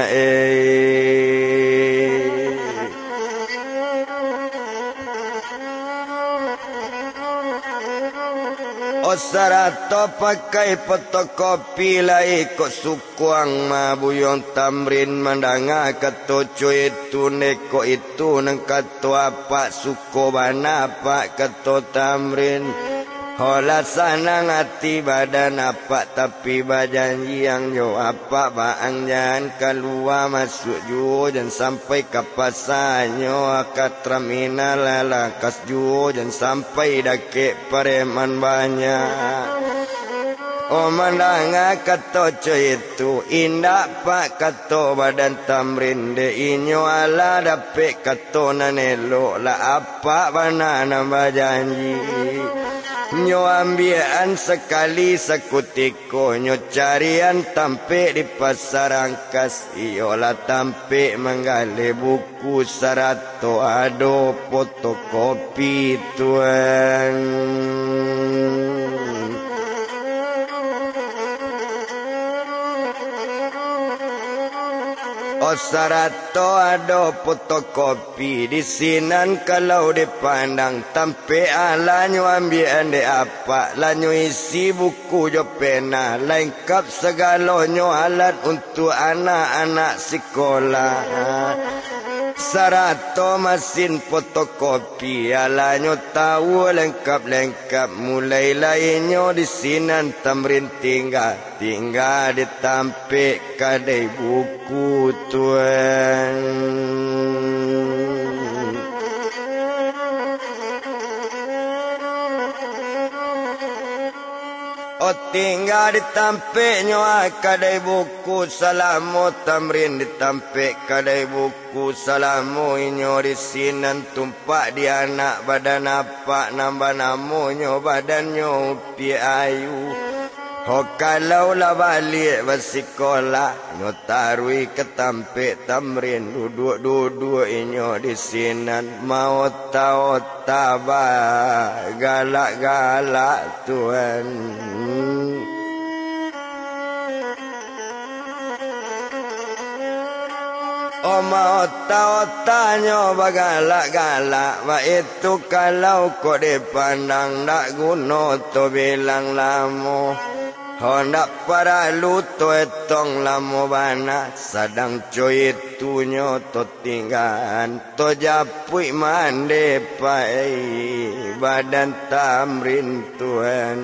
Sarato pakai fotokopi lai kok sukuang mabuyong tamrin mandanga katoco itu neko itu nang kato apa suko bana apa kato tamrin hola sanang hati badan apa tapi bajanji yang yo apa baang jangan keluar masuk juo dan sampai ke pasanyo akat terminal lakas juo dan sampai dake pareman banyak. Oh mandanga katoco itu indah pak kato badan tamrin de inyo ala dapet kato nanelo la apa banana bajanji. Nyo ambian sekali sekutiko nyo carian tampe di pasar angkas iyola tampe menggale buku 100 ado fotokopi tuan. Sarato ado fotokopi di sinan kalau dipandang tampe alanyo ambil ande apa lanyo isi buku jo pena lengkap segalonyo alat untuk anak-anak sekolah. Sarato mesin fotokopi alanyo tahu lengkap-lengkap mulai lainnya di sinan tamrin tinggal ditampe kadai buku tuan. Tinggal ditampe nyoa kadai buku salamu tamrin ditampe kadai buku salamu inyo di sinan tumpak di anak badan apa nambah namonyo badannya upi ayu. Kalau lah balik bersikolah nyo tarui ketampe tamrin duduk-duduk inyo di sinan mau tahu tabah galak-galak tuan. Mau tahu tanya bagalak-galak Wah itu kalau kau dipandang tak guna tu bilang lama Hondak para luto etong lamo bana Sadang coy itu nyoto tinggalan To japui mande pai Badan tamrin tuan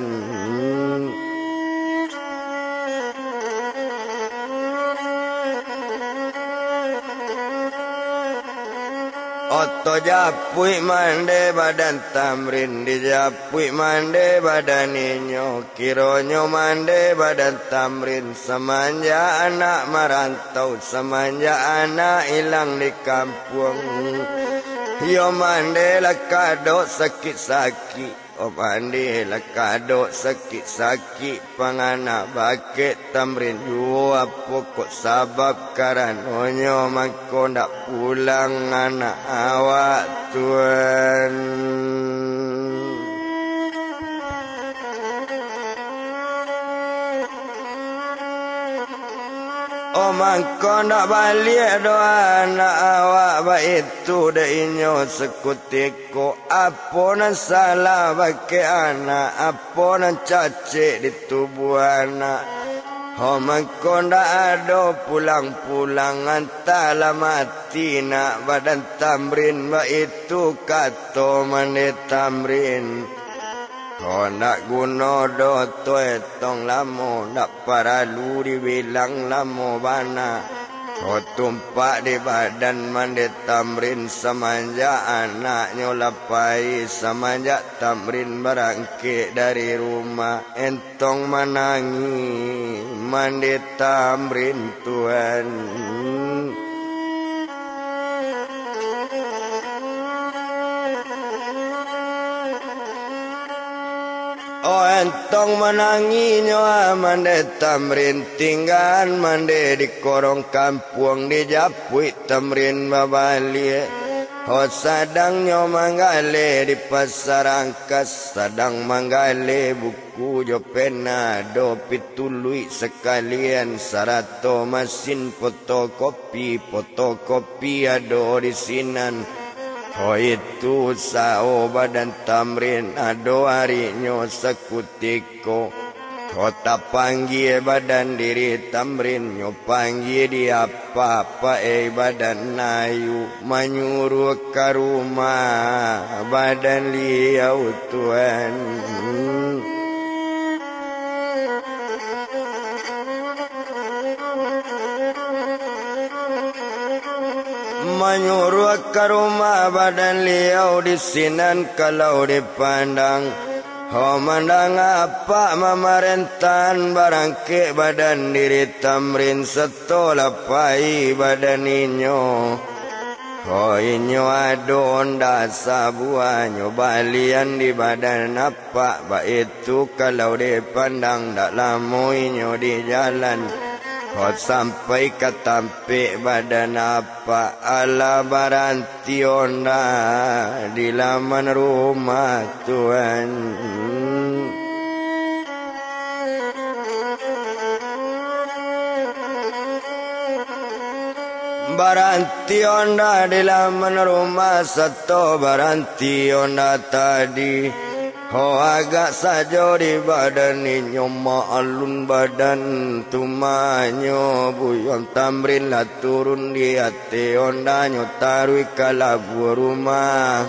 Oto japui mande badan tamrin dijapui mande badan inyo kironyo mande badan tamrin semanja anak merantau semanja anak hilang di kampung yo mande lakado sakit-sakit oh mande lakado sakit-sakit pangana bakit tamrin jua pokok sabab karanonyo mangko ndak pulang anak awak tuan Oh mangko ndak balik doa anak awak ba itu dah inyo sekutiko apa nan salah bagi anak apa nan caci di tubuh anak Oh mangko ndak ada pulang-pulang antara mati nak badan tamrin ba itu kato mane tamrin Nak guna do toe tong lamo, nak paralu dibilang lamo bana. Tumpak di badan mandi tamrin semanja anaknya lapai, semanja tamrin berangkit dari rumah. Entong menangi mandi tamrin Tuhan. Entong menanginya mande tamrin tinggal mande di korong kampung di japui tamrin babali. Sadangnya manggale di pasar angkas, sadang manggale buku jo pena do pitului sekalian sarato mesin fotokopi ado di sinan. Itu sao badan tamrin ado harinya sekutiko. Kota panggil badan diri tamrin nyo panggil di apa-apa badan nayu menyuruh ke rumah badan liau Tuhan. Menyuruh ke rumah badan liau di sinan kalau dipandang. Mandang apa mamarentan barangke badan diri tamrin setelah pai badan inyo. Inyo ado onda sabuanyo balian di badan apa ba itu kalau dipandang dak lamo inyo di jalan. Sampai ke tampe badan apa ala baranti onda di laman rumah Tuhan. Baranti onda di laman rumah satu baranti onda tadi. Agak saja di badan inyo maalun badan tumanyo buyon tamrin lah turun di hati ondanyo tarui kalabu rumah.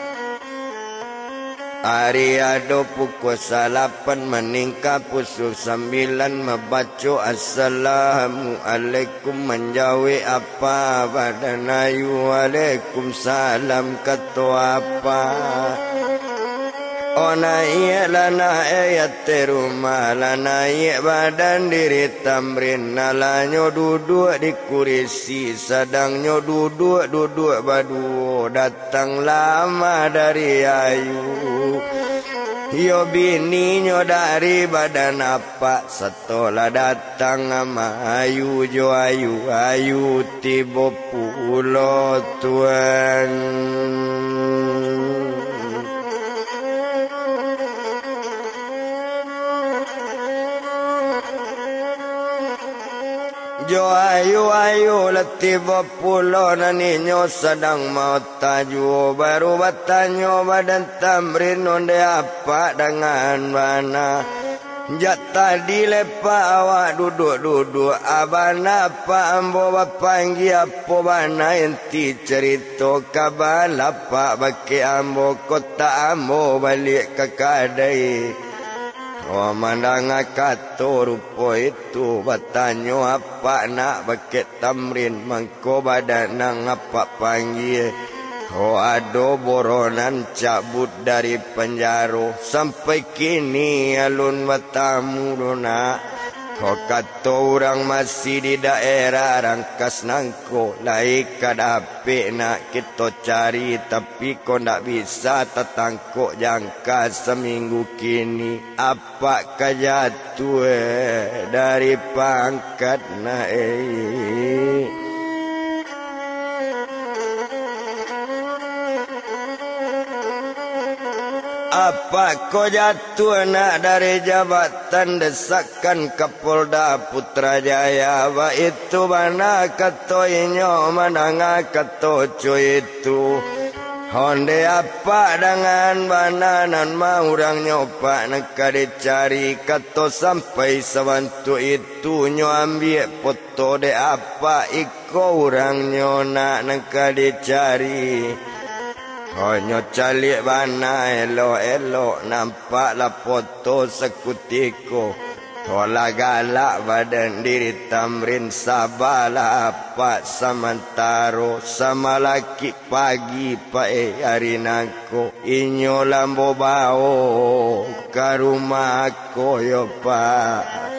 Hari ado pukul 8 meningkat pukul 9 membaca assalamualaikum menjawab apa badan ayu waalaikumsalam kata apa. Naik lana ayat rumah naik badan diri tamrin nalanyo duduk di kursi sadangnya duduk badu datang lama dari ayu. Yo bininyo dari badan apa setelah datang ama ayu jo ayu tiba pulau Tuhan. Jo ayu letiba pulau naninyo sedang mau taju baru batanyo badan tamrin onde apa dengan mana. Jak tadi lepak awak duduk abana apa ambo bapanggi apa bana enti cerita kabar lapak baki ambo kota ambo balik ke kadai. Mandang kato rupo itu batanyo apa nak bakit tamrin mangko badan nang apa panggil. Ado boronan cabut dari penjara sampai kini alun batamu dona. Kato orang masih di daerah Rangkas Nangko lai kadape nak kita cari tapi kau nak bisa tetangkok jangka seminggu kini. Apa kajatu dari pangkat naik. Apa kau jatuh nak dari jabatan desakan Kapolda Putrajaya. Ba itu mana katoinyo mana katoco itu. Honde apa dengan bananan maurang nyopak neka dicari. Kato sampai sebantu itu nyo ambil foto de apa iko orang nyo nak neka dicari. Honyo calik bana elok-elok nampaklah foto sekutiko. Tola galak badan diri Tamrin sabalah apa samantaro sama laki pagi pae hari nako inyo lambo bao ke rumah aku yo pak.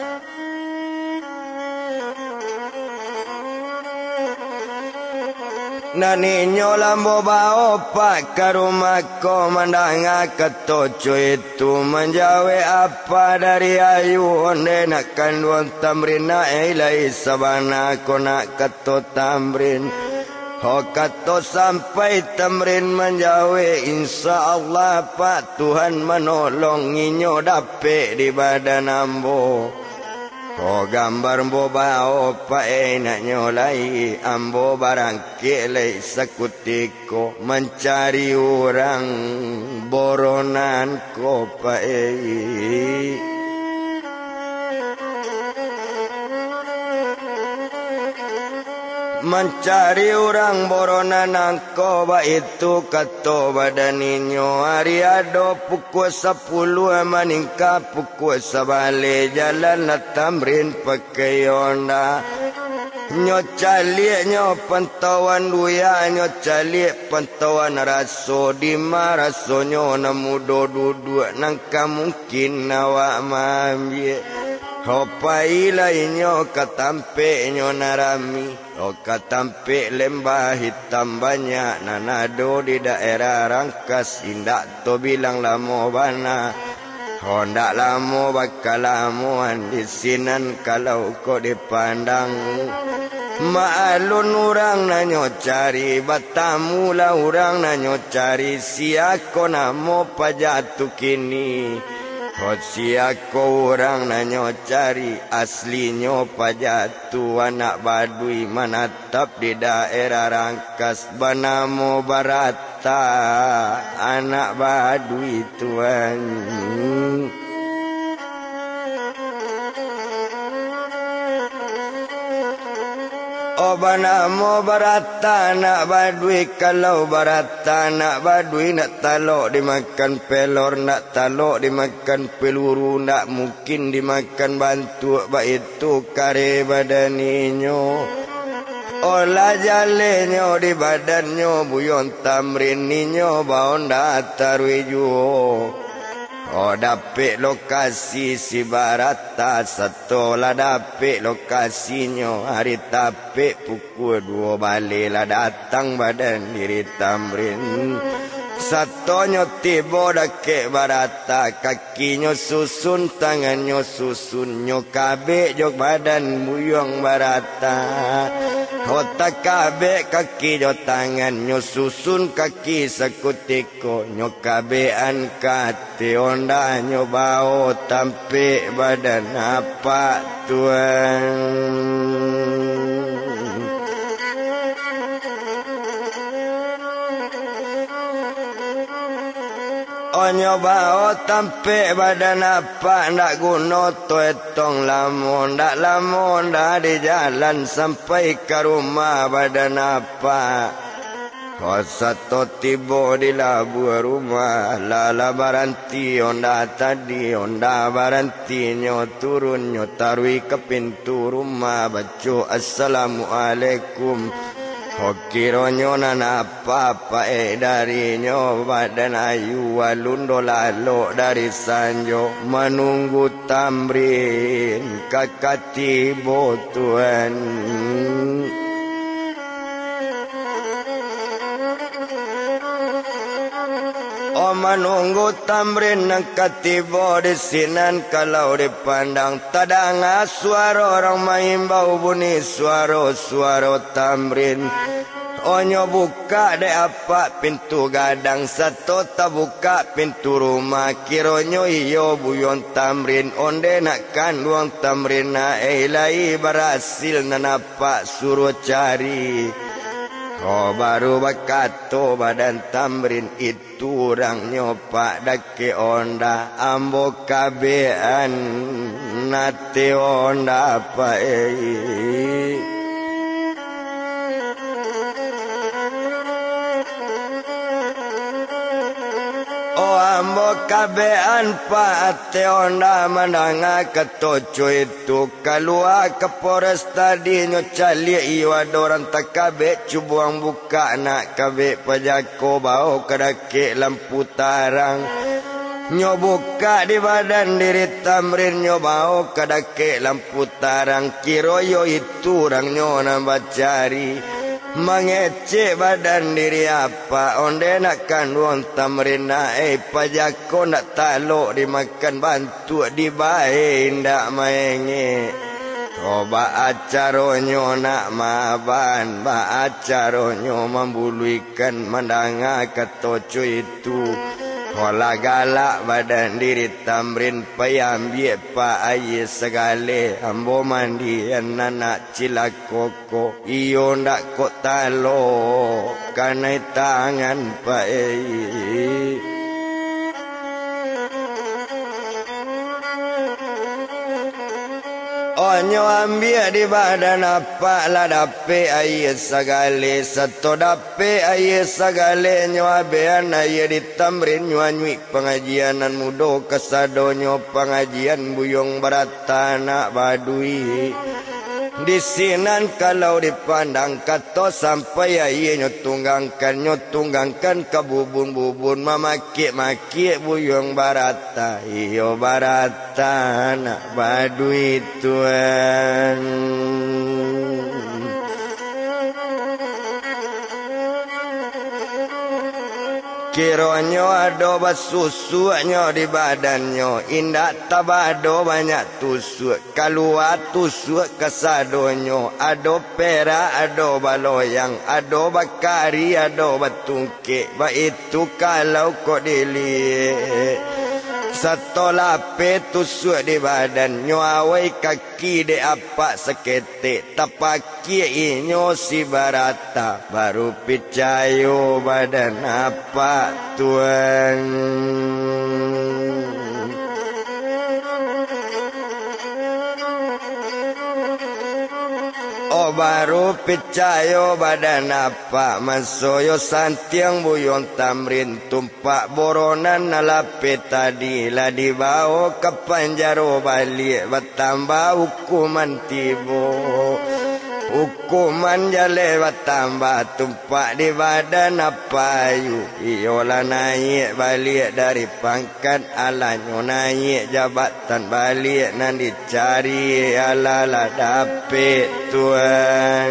Nani nyolambo bao pak ke rumah ko mandang ketoco itu menjawe apa dari ayu onde nak kanduan Tamrin na ilai sabana ko nak keto Tamrin ho kato sampai Tamrin menjawe insya Allah pak Tuhan menolong inyo dape di badan ambo. Oh gambar mbo bao pa nak nyolai ambo barang kelai sekutiko mencari orang boronan ko pa mencari orang boronan angko ba itu kato badaninyo hari ado pukul 10 maningka pukul 11 jalan na Tamrin pakai Honda nyo calik nyo pantauan duya nyo calik pantauan raso di maraso nyo namudo duduk nangka mungkin nawak mambie hopai lainyo katampe nyo narami o katampe lembah hitam banyak nanado di daerah Rangkas indak to bilang lamo bana hondak lamo bakal lamuan di sinan kalau kau dipandang maalun orang nanyo cari batamu lah orang nanyo cari siako namo pajatu kini Siako orang nanyo cari aslinyo pajatu anak Baduy manatap di daerah Rangkas banamo barata anak Baduy tuan. Oh banamo barata nak Baduy kalau barata nak Baduy nak talok dimakan pelor nak talok dimakan peluru nak mungkin dimakan bantu bak itu kare badaninyo olah jalenyo di badannya buyon Tamrin ninyo baon datarwi juo. Oh dapet lokasi si barata satolah dapet lokasinya hari tapek pukul 2 balik lah datang badan diri Tamrin satonyo tiba dakek barata kakinya susun tangannya susun nyo kabek jok badan buyong barata otak kabek kaki jo tangan nyo susun kaki sekutiko nyo kabean kate onda nyo bau tampe badan apa tuan. Onyo bao tampe badan apa ndak guno to etong lamun ndak lamun ndak di jalan sampai ke rumah badan apa satu tiba di labu rumah lala baranti onda tadi onda baranti nyo turun nyo tarwi ke pintu rumah baca assalamualaikum. Hokironyo nana apa dari nyo badan ayu walundo lalo dari sanjo menunggu Tamrin kakati botuan. Oh menunggu Tamrin nang katibo di sinan kalau dipandang tadang suara orang main bau bunyi suara Tamrin. Onyo buka de apa pintu gadang satu tak buka pintu rumah kironyo iyo buyon Tamrin onde nak kanduang Tamrin na elai berhasil nanapak suruh cari. Oh baru bakato badan Tamrin itu orang nyopak dake onda ambo kabean nate onda apa ambo kabean pa teona mananga ketoco itu keluar ke Polres tadi nyo cali iyo adoran takabe cubuang buka nak kabe pajako bau kedake lampu tarang nyo buka di badan diri Tamrin nyo bau kedake lampu tarang kiroyo itu orang nyo nambah cari mengecek badan diri apa onde nak kanduang Tamrin na pajako nak taluk dimakan bantu di bae ndak maenge coba acaronyo nak maban ba acaronyo membuluikan mandanga ketoco itu Hola galak badan diri Tamrin payambie pa aye segale ambo mandi anak cilakoko iyo ndak kok talo kanai tangan pa Onyo ambia di badan apa lah dape aye sagale satu dape aye sagale nyo abean aye di Tamrin nyuanyui pengajianan mudo kesadonyo pengajian buyong baratana badui di sinan kalau dipandang kato sampai aye nyo tunggangkan ke bubun-bubun mamaki-maki buyong barata iyo barata nak badui tuan Kironyo ado basusu nyo di badannya indak tabado banyak tusuk keluar tusuk kesadonyo ado pera ado baloyang ado bakari ado batungke ba itu kalau kok dilihat satu lape tusuk di badan nyo awai kaki de apa sekete tapaki inyo si barata baru picayo badan apa tuan Oh baru picayo badan apa masoyo santiang buyong Tamrin tumpak boronan nalape tadi lah dibawa ke panjaro balik bertambah hukuman tibo hukuman jale bertambah tumpak di badan apa ayu iyolah naik balik dari pangkat alanyo naik jabatan balik nan dicari ala dapet tuan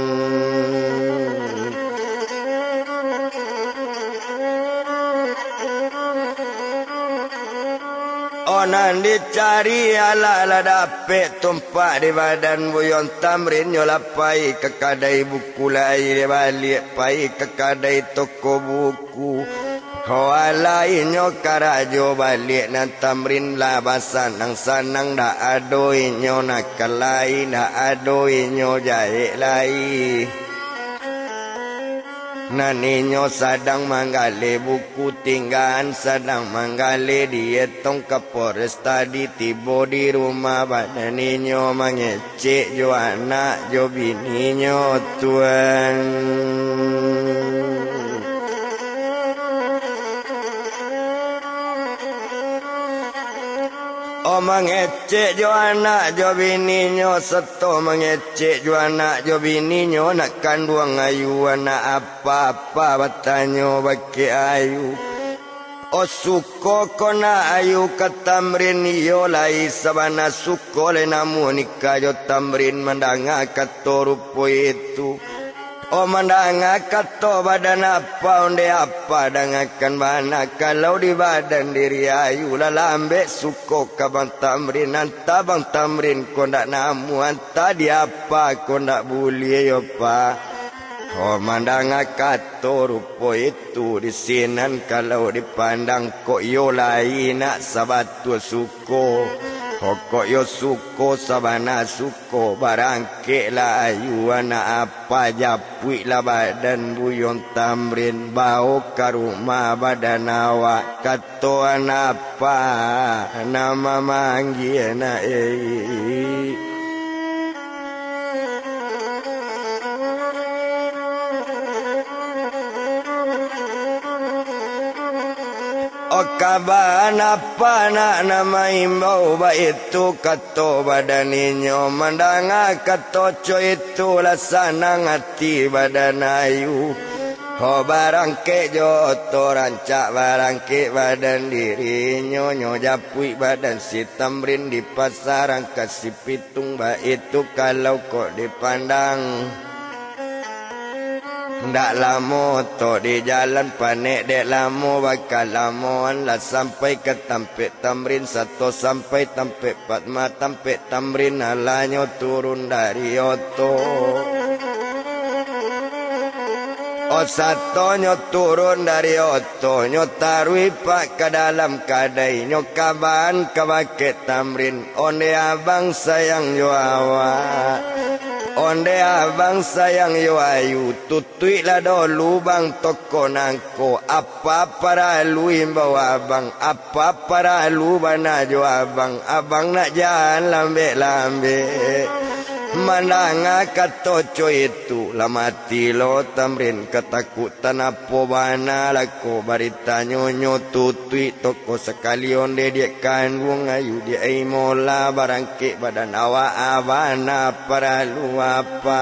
Onan dicari ala dapet tumpak di badan buyong Tamrin nyo lapai ke kadai buku lai balik pai ke kadai toko buku Hoalai nyo karajo balik nan Tamrin labasan nang sanang dak adoi nyo nakalai dak adoi nyo jahe lai Naninyo sadang manggale buku tinggalan sadang manggale dietong ke Polres tadi tibo di rumah badaninyo mangecek jo anak jo bininyo tuan Oh mengecek jo anak jo bininyo seto mengecek jo anak jo bininyo nak kanduang ayu anak apa-apa batanyo baki ayu Oh suko kona ayu ke Tamrin iyo lai sabana suko le namu nikah jo Tamrin mendanga katorupo itu Oh mandanga kato badan apa onde apa dangakan mana kalau di badan diri ayu lambe suko kabang Tamrin anta bang Tamrin kondak namu anta di apa kondak buli yo pa Oh mandanga kato rupo itu di sinan kalau dipandang kok yo lain nak sabatu suko Hokok yo suko sabana suko barangke la ayu anak apa japui la badan buyong Tamrin bau ke rumah badan awak kato anak apa nama manggi anak kaban apa nak nama imbau ba itu kato badaninyo mandanga kato co itu lasana ngati badan ayu ho barangke joto rancak barangke badan dirinyo nyo japui badan si tamrin di pasaran kasih pitung ba itu kalau kok dipandang ndak lamo to di jalan panek dek lamo bakal lamoan lah sampai ke tampe tamrin satu sampai tampe patma tampe tamrin alanyo turun dari oto satu nyo turun dari oto nyo tarui pak ke dalam kadai nyo kaban kabake tamrin onde abang sayang yo awak onde abang sayang yo ayu tutui lah dulu bang toko nangko apa para lu imbau abang apa para lu bana jo abang abang nak jalan lambe-lambe mananga katoco itu lah mati lo tamrin ketakutan apa bana lako barita nyonyo tutui toko sekali onde dia kandung ayu dia mola barangke badan awak abana para lu apa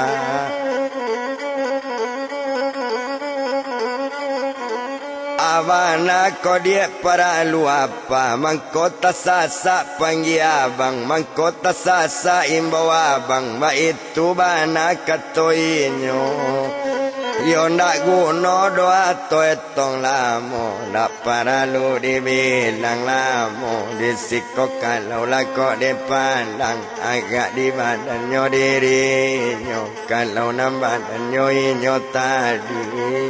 abana ko dia para lu apa mangkota sasa panggil abang mangkota sasa imbau abang ba itu bana katoinyo yo ndak guno doa to etong lamo ndak para lu dibilang lamo disiko kalau lah kok dipandang agak di badannya dirinya kalau nambadannya inyo tadi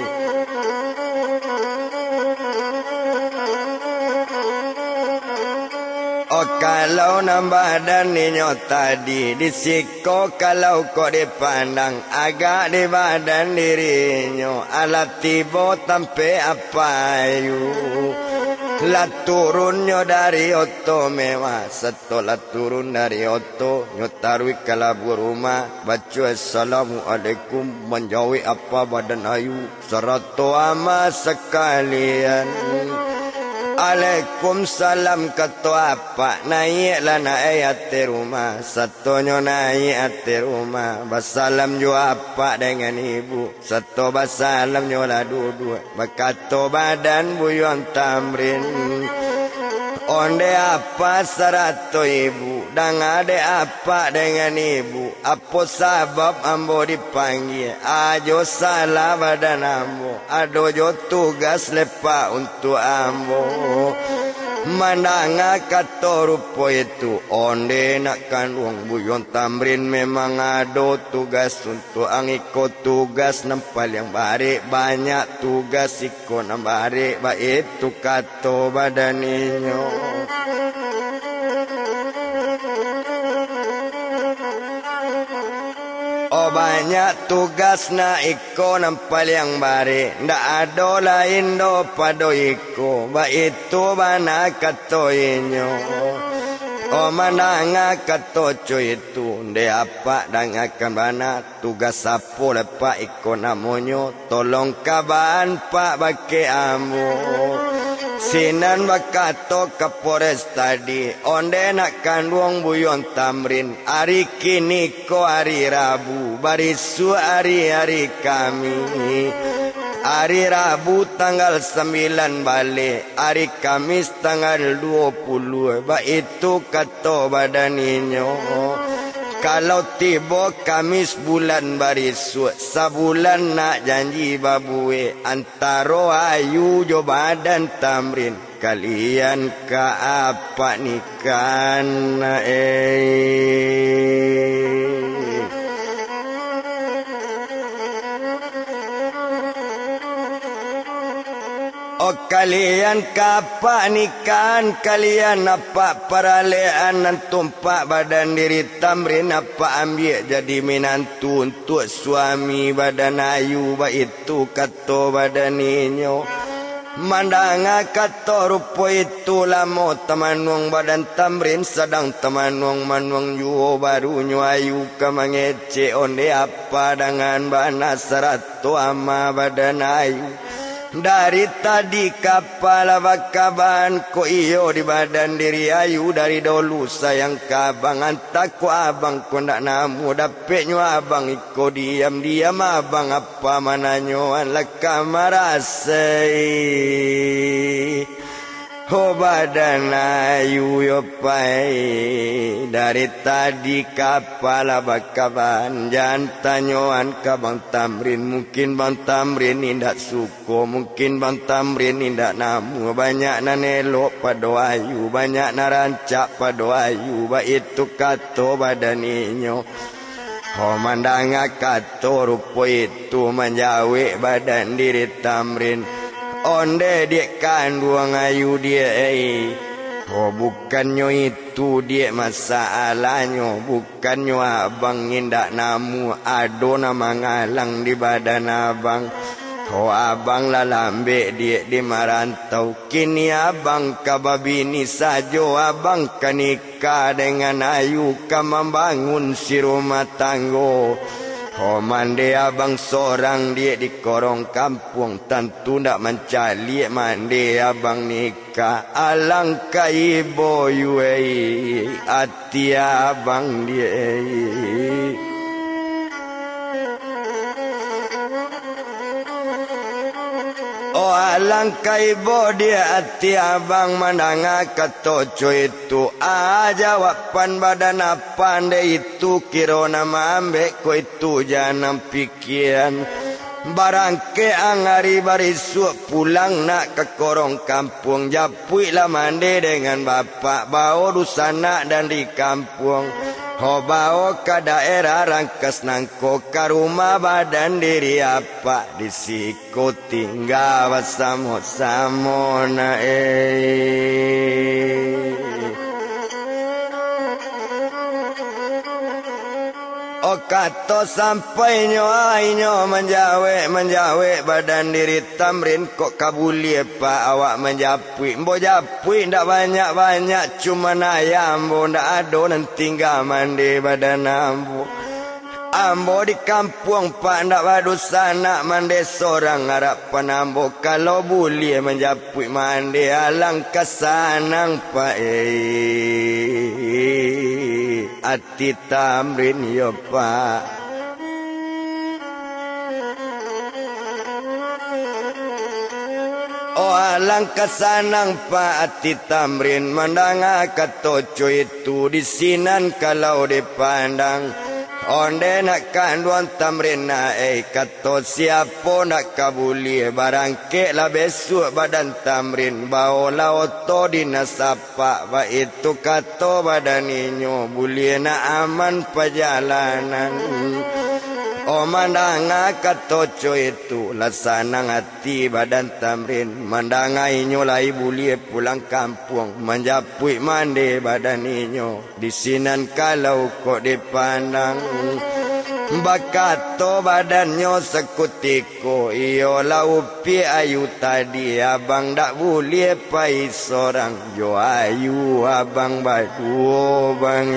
kalau nambah dan ninyo tadi disiko kalau kok dipandang agak di badan dirinya alat tibo tampe apayu lah turunnya dari oto mewah setelah turun dari oto nyotarwi kalabu rumah baca assalamualaikum menjauhi apa badan ayu serato ama sekalian Waalaikumsalam kata apa naiklah naik ate rumah satunya naik ate rumah basalam jo apa dengan ibu satu basalam nyola dua bakato badan buyuan tamrin onde apa serato ibu dan ada apa dengan ibu apa sabab ambo dipanggil ajo salah badan ambo ado jo tugas lepa untuk ambo mananga kato rupo itu onde nak kandung buyuan tamrin memang ado tugas untuk angiko tugas nempal yang barik banyak tugas iko nambari ba itu kato badaninyo banyak tugas na iko nampal yang bare ndak ada lain do pado iko ba itu bana katoinyo mananga katoco itu nde apa dangakan bana tugas sapo lepa iko namonyo tolong kaban pak bake ambo sinan bakato kapores tadi onde nak kandung buyuan tamrin hari kini ko hari Rabu barisu hari kami hari Rabu tanggal 9 balik hari Kamis tanggal 20 ba itu kato badaninyo kalau tiba Kamis bulan barisu sabulan nak janji babue antaro ayu jo badan tamrin kalian ka apa nikan kalian kapak nikan kalian apa peralean tumpak badan diri tamrin apa ambil jadi menantu untuk suami badan ayu ba itu kato badaninyo mandanga kato rupo itu lamo temanung badan tamrin sedang temanung manuang juo barunya ayu kamangece onde apa dengan bana serato ama badan ayu Dari tadi kapal bakaban ko iyo di badan diri ayu dari dulu sayang kabang antak ko abang ko ndak namu dapet nyo abang iko diam-diam abang apa mananyo an laka marasai ho badan ayu yo pai dari tadi kapal bakaban jantanyoan ka Bang Tamrin mungkin Bang Tamrin indak suko mungkin Bang Tamrin indak namu banyak na nelok pada ayu banyak na rancak pada ayu ba itu kato badan inyo ho mandanga kato rupo itu menjawe badan diri Tamrin onde dia kandung ayu dia oh bukannya itu dia masalahnya bukannya abang indak namu ado nama ngalang di badan abang oh abang lah lambe dia di marantau kini abang kababini sajo abang kanika dengan ayu ka membangun si rumah tanggo oh mande abang seorang dia di korong kampung tentu ndak mencali mande abang nikah alangkah ibu yuei hati abang dia oh alangkah ibu dia hati abang menanga ketoco itu jawapan badan apa ande itu kiro nama ambek ko itu jangan pikiran barangke angari barisuk pulang nak ke korong kampung japui lah mande dengan bapak bawa dusana dan di kampung ho bawa ke daerah rangkas nangko ke rumah badan diri apa disiko tinggal bersama-sama na oh kato sampai nyo menjawe badan diri Tamrin kok kabuli pak awak menjapui mbo japui ndak banyak cuma ayam mbo ndak ado nan tinggal mandi badan ambo di kampung pak ndak badu sana mandi seorang harapan ambo kalau boleh menjapui mandi alang kesanang pak hati Tamrin yo pak oh alang kesanang pak hati Tamrin mandanga katoco itu di sinan kalau dipandang onde nak kanduan Tamrin na kato siapa nak kabuli barangke lah besok badan Tamrin bawa oto di nasapa ba itu kato badan inyo buli na aman perjalanan oh mandanga katoco itu lasanang hati badan Tamrin mandanga inyo lai buli pulang kampung menjapui mande badan inyo di sinan kalau kok dipandang bakato badannya sekutiko iyo laupi ayu tadi abang dak boleh pai seorang jo ayu abang badu bang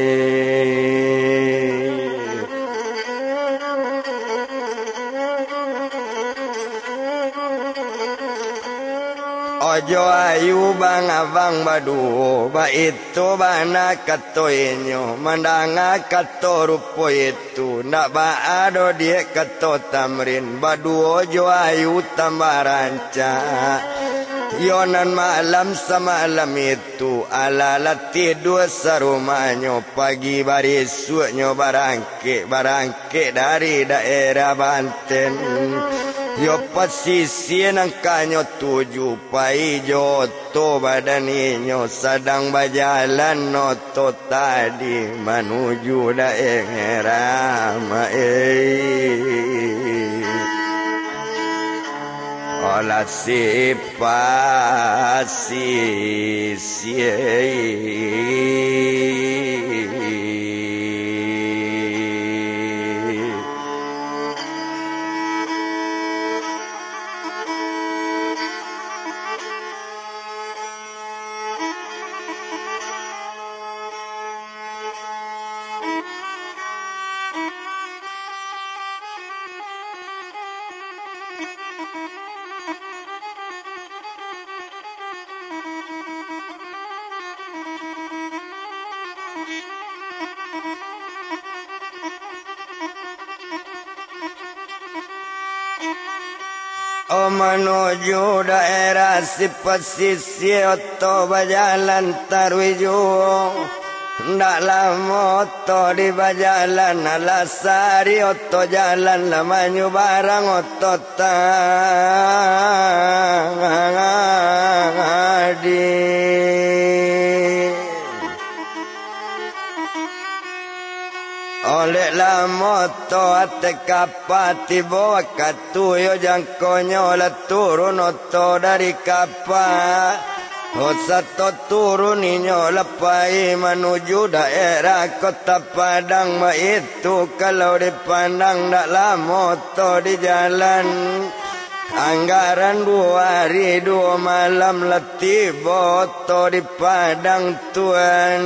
ojo ayu bang abang badu ba itu bana katoinyo mandanga kato rupo itu ndak ba ado dia kato Tamrin badu ojo ayu tambaranca yonan malam semalam itu ala tidur serumahnya pagi barisuknya barangke dari daerah Banten yo pasisi nangkanyo tuju pai joto badaninyo sedang berjalan noto tadi menuju daerah olah si menuju daerah si pesisir oto bajalan Tarwiju. Ndak lama oto di bajalan Alasari oto jalan lamanyu barang oto tadi. Oleh lama to ate kapati bawa katuyo jangkonyo la turun oto dari kapal. Osato turun inyo lepai menuju daerah kota Padang. Ma itu kalau dipandang dak lama to di jalan. Anggaran 2 hari 2 malam letih boto di Padang tuan.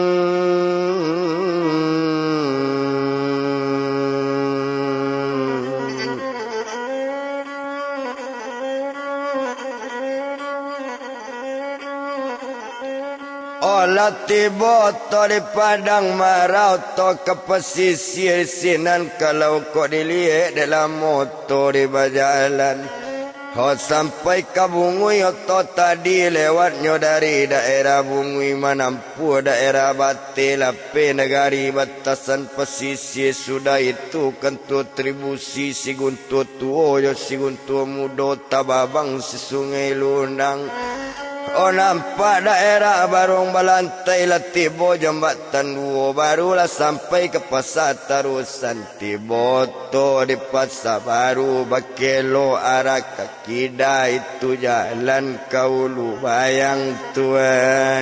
Olah tiba to di Padang marau to ke pesisir sinan kalau kau dilihat dalam motor di berjalan. Ho sampai ke Bungui oto tadi lewatnya dari daerah Bungui Manampu daerah Batelape negari batasan pesisir sudah itu kentu tribusi Siguntu tuo yo Siguntu mudo tababang si Sungai Lunang. Oh nampak daerah Barong Balantai lah tiba jambatan 2 barulah sampai ke pasar Tarusan. Tiba to di pasar baru Bakelo arah Kakida itu jalan Kaulu bayang tuan.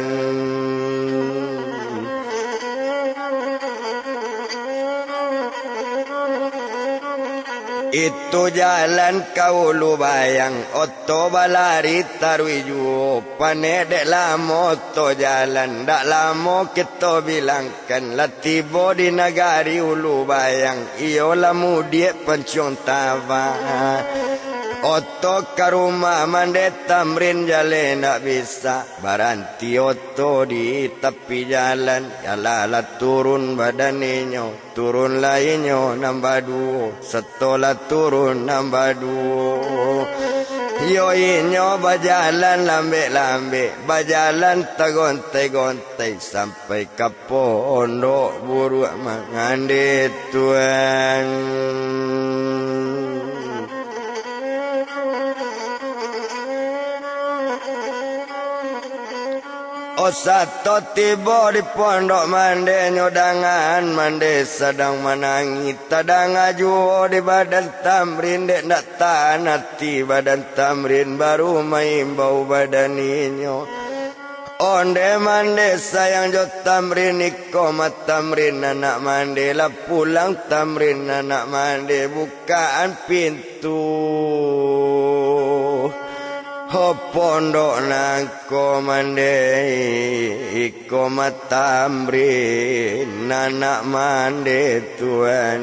Itu jalan Kaulu bayang oto balari Tarwiju. Panedek lama oto jalan dak lama kita bilangkan lah tiba di negari Ulu bayang. Iyolah mudiek pencung tabah. Oto ke rumah mande tamrin jalan nak bisa. Baranti oto di tepi jalan. Yalah turun badan inyo. Turun lainnya nambah 2. Setelah turun nambah 2. Yo inyo bajalan lambe-lambe. Bajalan tagontai-gontai. Sampai ke pondok buruk mangande tuan. Osato tiba di pondok mande nyodangan mande sedang menangi tadang aju di badan tamrin dek nak tahan hati badan tamrin baru main bau badan inyo. Onde mande sayang jo tamrin ikomat tamrin anak mande lah pulang tamrin anak mande bukaan pintu. Ho pondok nangko mande iko matamri nanak mande tuan.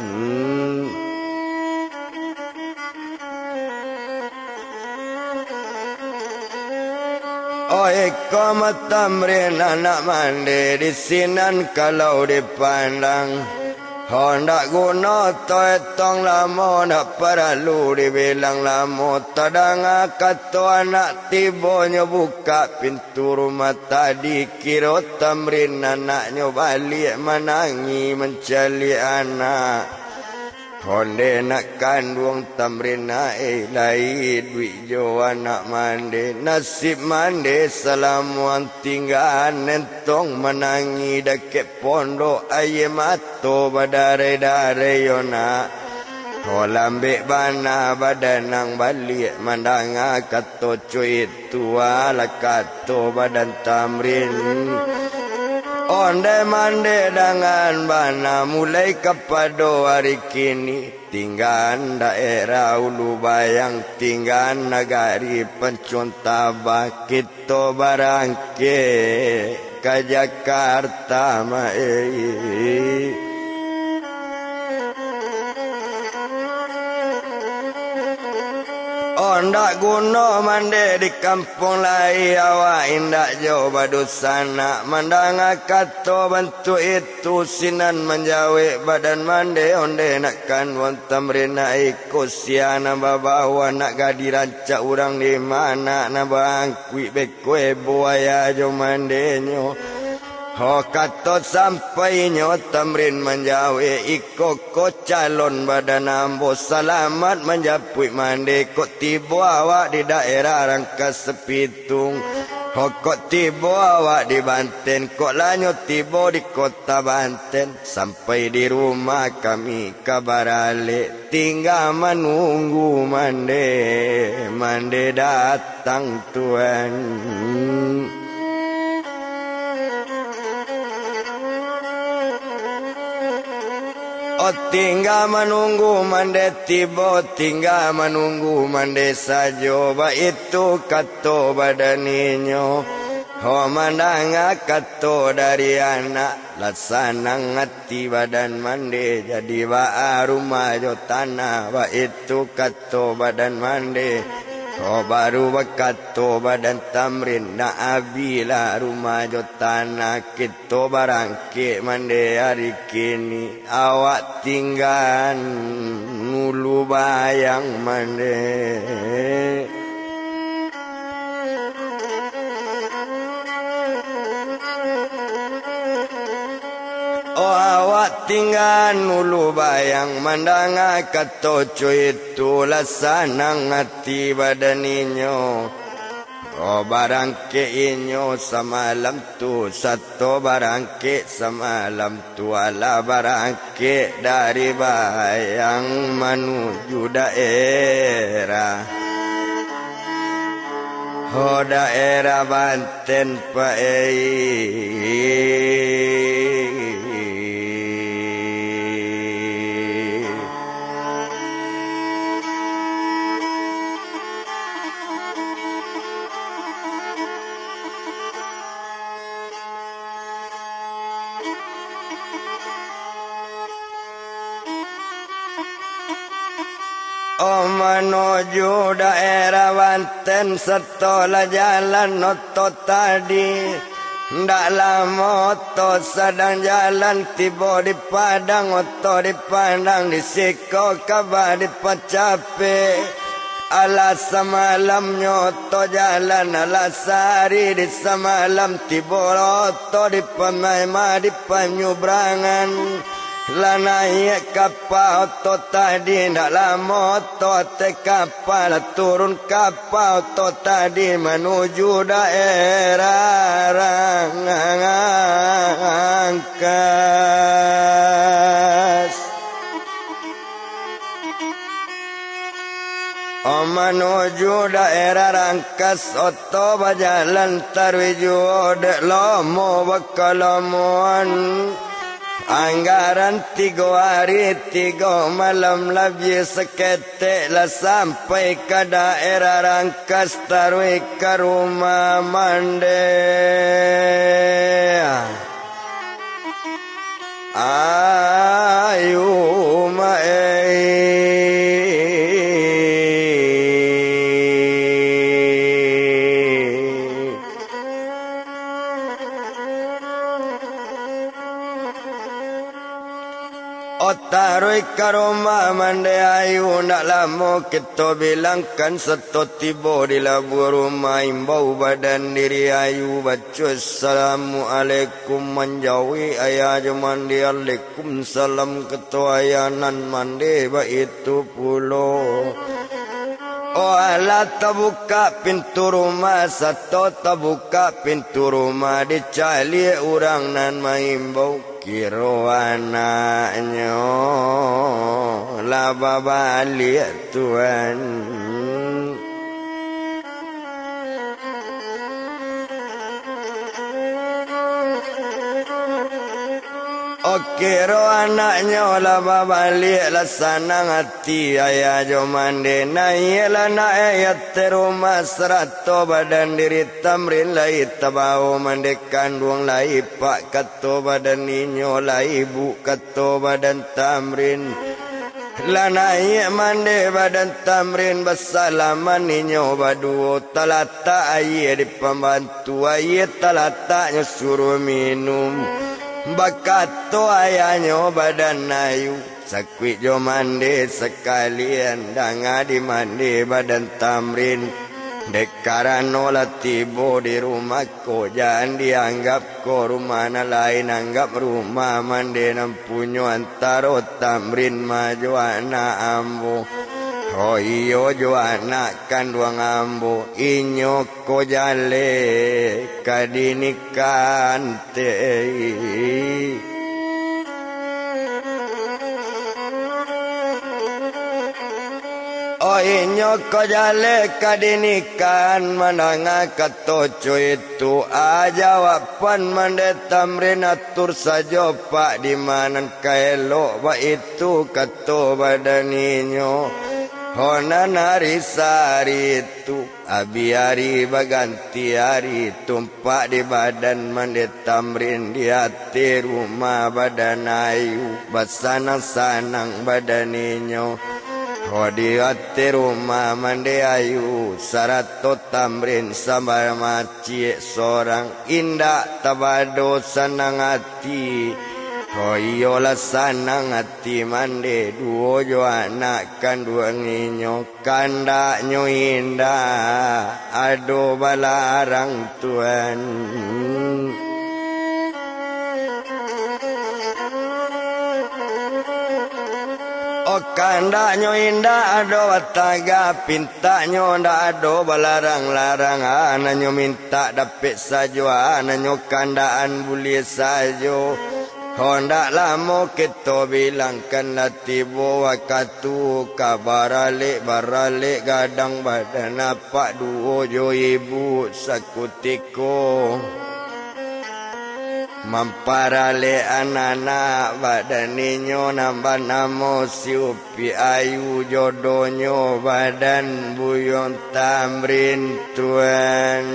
Oh iko matamri nanak mande di sinan kalau dipandang. Hondak guna to etong lama nak perlu dibilang lama. Tadang kata anak tibonya buka pintu rumah tadi. Kira tamrin anaknya balik menangi mencari anak. Honde nak kandung tamrin naik lai duit jo anak mande. Nasib mande selamuan tinggal nentong menangi deket pondok aye mato badare-dare yona. Kolambek bana badanang balik mandanga kato cuit tua la kato badan tamrin. Onde mande dengan bana mulai kepada hari kini. Tinggal daerah Ulu bayang tinggal negari pencun tabak kita barangke ke Jakarta mai. Oh ndak guna mande di kampung lai awak indak jauh badusana mandang kato bantu itu sinan menjawe badan mande onde nakkan won tamrina ikut siana babawa nak gadi rancak urang di mana na bangkui bekue buaya jo mande nyo ho kato sampai nyo tamrin menjawe iko ko calon badan ambo selamat menjapui mande kok tiba awak di daerah Rangkas Sepitung ho kok tiba awak di Banten kok lanyo tiba di kota Banten sampai di rumah kami kabar alik tinggal menunggu mande datang Tuhan. Oh tinggal menunggu mande tiba tinggal menunggu mande sajo ba itu kato badaninyo ho mandang kato dari anak laksana ngati badan mande jadi ba rumah jo tanah ba itu kato badan mande ho baru bakato badan tamrin na abila rumah jo tanah kito barangke mande hari kini awak tinggal nulu bayang mande. Oh awak tinggal nulu bayang mandang kato itu laksana ngati badaninyo oh barangke inyo samalam tu satu barangke samalam tu ala barangke dari bayang menuju daerah oh daerah Banten oh menuju daerah Banten setelah jalan oto tadi ndak lama oto sedang jalan tiba di Padang oto di Padang di Siko kabar di Pacape ala semalamnya oto jalan ala sari di semalam tiba oto di Pemaima di Penyubrangan lanai kapal to tadi ndak lama to te kapal turun kapal to tadi menuju daerah Rangkas oh menuju daerah Rangkas oto bajalan tarwiju dek lomo bakalamuan anggaran 3 hari 3 malam lebih seketik lah sampai ke daerah Rangkas tarwi ke rumah mande ayu Otaroi karoma mande ayu nak lama kita bilangkan seto tiba di labu rumah imbau badan diri ayu baca assalamualaikum menjauhi ayah mandi alaikum salam ketua ayanan mande ba itu pulo oh ala terbuka pintu rumah satu terbuka pintu rumah dicali orang nan maimbau kiro anaknya laba balik Tuhan kiro anaknya laba balik laksana hati ayah jomande naiyala na ayat terumah serato badan diri tamrin lai tabau mande kandung lai pak kato badan ninyo lai bu kato badan tamrin Lanai mande badan tamrin basalaman ninyo baduo talata aye di pembantu aye talatanya suruh minum bakato ayanyo badan ayu sakwi jo mande sekalian danga di mande badan tamrin dekarano latibo di rumahku jangan dianggap ko rumah lain anggap rumah mande nampunyo antaro tamrin maju anak ambo oh iyo jo anak kanduang ambo inyo ko jale kadinikan tei oh inyo ko jale kadinikan mananga katoco itu aja wapan mande tamrin atur saja pak di mana kaelo ba itu kato badaninyo hona nari sari itu abiari baganti hari tumpak di badan mande tamrin di hati rumah badan ayu basanang sanang badaninyo oh di hati rumah mande ayu sarato tamrin sambar macie seorang indah tabado sanang hati oh iyolah sanang hati mande duo jo anak kanduang ninyo kandaknyo indah ado balarang Tuhan oh kandaknyo indah ado wataga pintaknyo ndak ado balarang-larang ananyo minta dapet sajo ananyo kandaan boleh sajo oh ndak lama kita bilangkan latibo wakatu kabaralik gadang badan apa duo jo ibu sakutiko mamparale anak badaninyo nambah namo siupi ayu jodohnya badan buyon tamrin Tuhan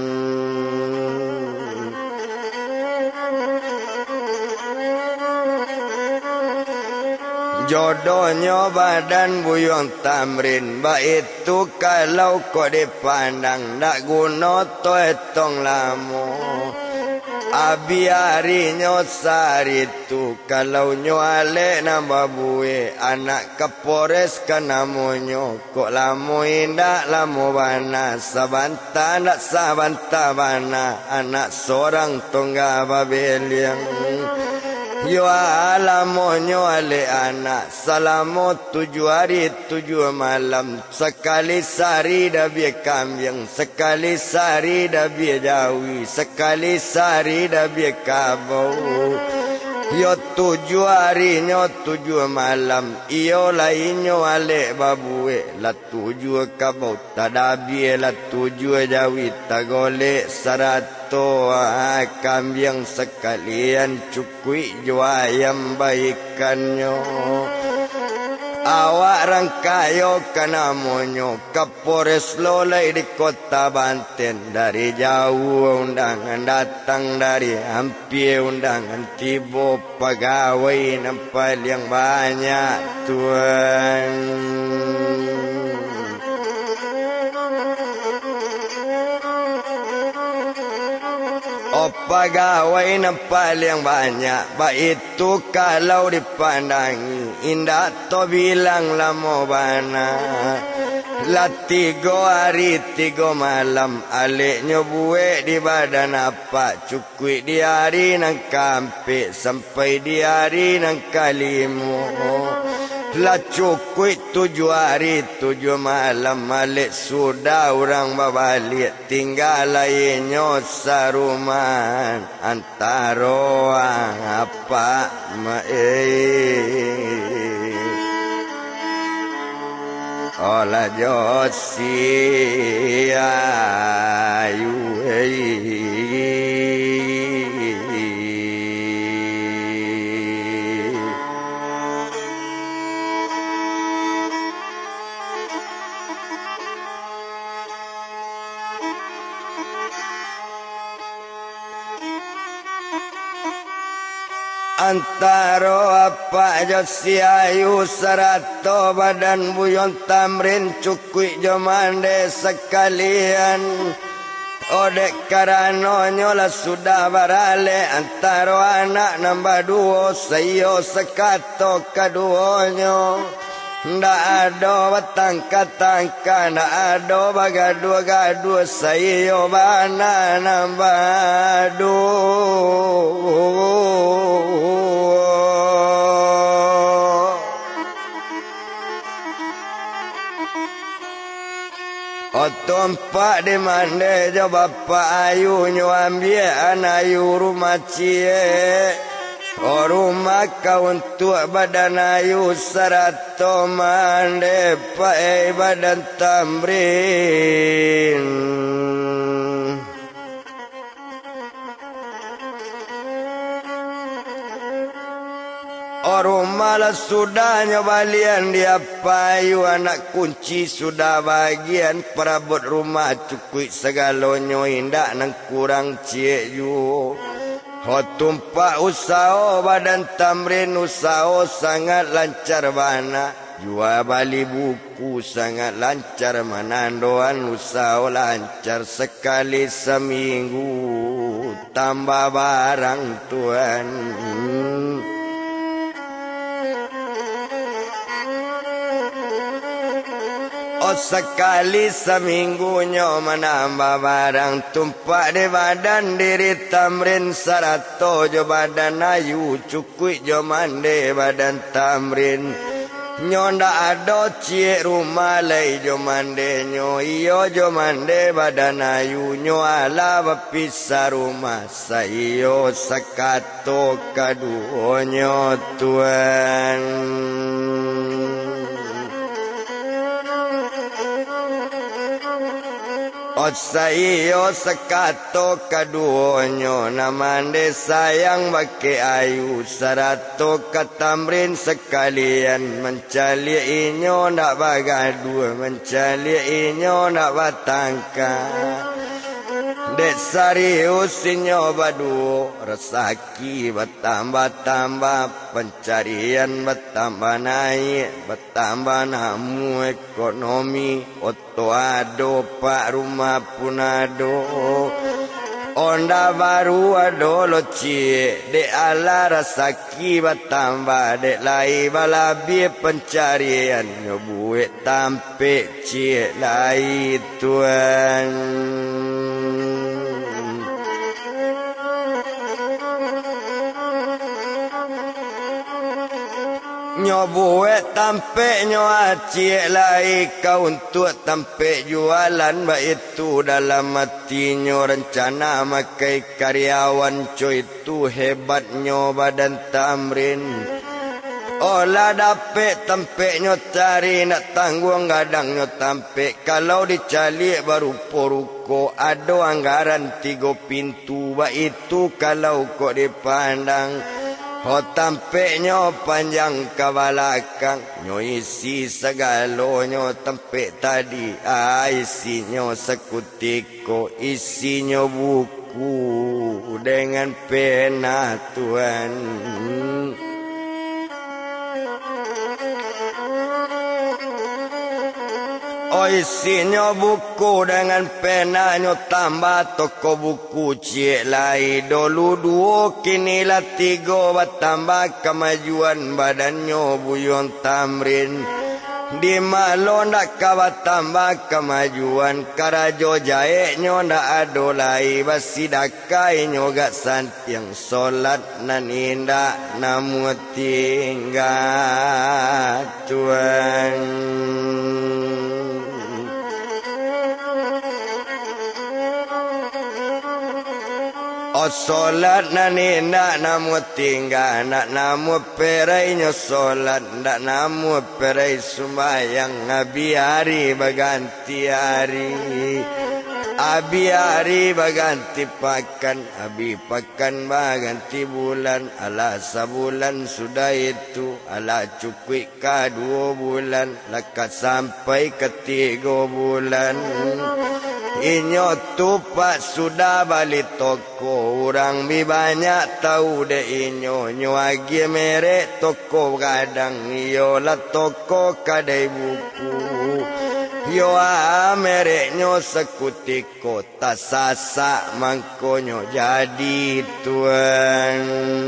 jodohnya badan buyon tamrin ba itu kalau kau dipandang ndak guna to etong lamo abiari sari tu kalau nyuale nambah buwe anak kapores kanamonyo kok lamo indak lamo bana sabanta ndak sabanta bana anak seorang tongga babeliang yo alamonyo ale anak salamo 7 hari 7 malam sekali sari dah biar kambing sekali sari dah biar jawi sekali sari dah biar kabau yo 7 hari nyo 7 malam iyo lainyo ale babue la 7 kabau tadabi la 7 jawi tagole sarato kambing sekalian cukui jo ayam baikannya awak rangkayo kanamonyo kapores lolai di kota Banten dari jauh undangan datang dari hampir undangan tibo pegawai nampal yang banyak Tuhan oh pegawai nampal yang banyak baik itu kalau dipandangi indah to bilang lama bana la 3 hari 3 malam aliknya buek di badan apa cukui di hari nang kampe sampai di hari nang kalimu la cukui 7 hari 7 malam alik sudah orang babalik tinggal lainnya saruman antaro apa ola josi ayu Antaro apa jo si ayu sarato badan buyon tamrin cukui jo mande sekalian. Odek karano nyola sudah barale antaro anak nambah duo sayo sekato kaduonyo. Ndak ado batangka-tangka ndak ado bagadu-gadu sayo bana nambah duo. Otompak di mande jo bapak ayu nyo ambil anayu rumah cie. O rumah kau untuk badan ayu sarato mande pae badan tamrin. Orang malas sudah nyobalian dia payu anak kunci sudah bagian perabot rumah cukui segalonyo indak nang kurang cie ju. Ho tumpak usaho badan tamrin usaho sangat lancar bana. Jual bali buku sangat lancar menandoan usaho lancar sekali seminggu tambah barang tuan. Oh sekali seminggunya menambah barang tumpak di badan diri tamrin sarato jo badan ayu cukui jo mande badan tamrin. Nyonda ado cie rumah lay jo mande nyo iyo jo mande badan ayu nyo ala bapisa rumah sayo sakato kaduonyo tuan. Osayo sekato kaduonyo namande sayang bake ayu sarato katamrin sekalian mencali inyo ndak bagadu mencali inyo ndak batangka. Dek serius inyo badu resaki bertambah-tambah pencarian bertambah naik bertambah namu ekonomi oto ado pak rumah pun ado onda baru ado lo cie dek ala resaki bertambah dek lai balabi pencarian nyobuet tampe cie lai tuan. Nyobuet tampe nyo acie lai kau untuk tampe jualan ba itu dalam hatinya rencana makai karyawan coy itu hebatnya badan tamrin. Olah dapet tampe nyo cari nak tanggung gadang nyo tampe kalau dicali baru poruko ada anggaran 3 pintu ba itu kalau kok dipandang. Ho tampe nyo panjang ke belakang nyo isi segalo nyo tampe tadi isinyo sekutiko isinyo buku dengan pena tuan. Oh isinya buku dengan pena nyo tambah toko buku cie lai dulu 2 kinilah 3 bertambah kemajuan badannya buyon tamrin. Di malo ndak kawa tambah kemajuan karajo jae nyo ndak ado lai basi dakai nyo gak santiang solat nan indah namu tinggal tuan. O solat nani ndak namu tinggal nak namu perai nyo solat ndak namu perai sembayang abi hari baganti hari abi hari baganti pakan abi pakan baganti bulan ala sabulan sudah itu ala cukui ka 2 bulan lakat sampai ke 3 bulan. Inyo tupak sudah balik toko, orang bi banyak tahu de inyo. Nyo agi merek toko kadang, yo lah toko kadai buku. Yo mereknyo sekutik kota sasak mangkonyo jadi tuan.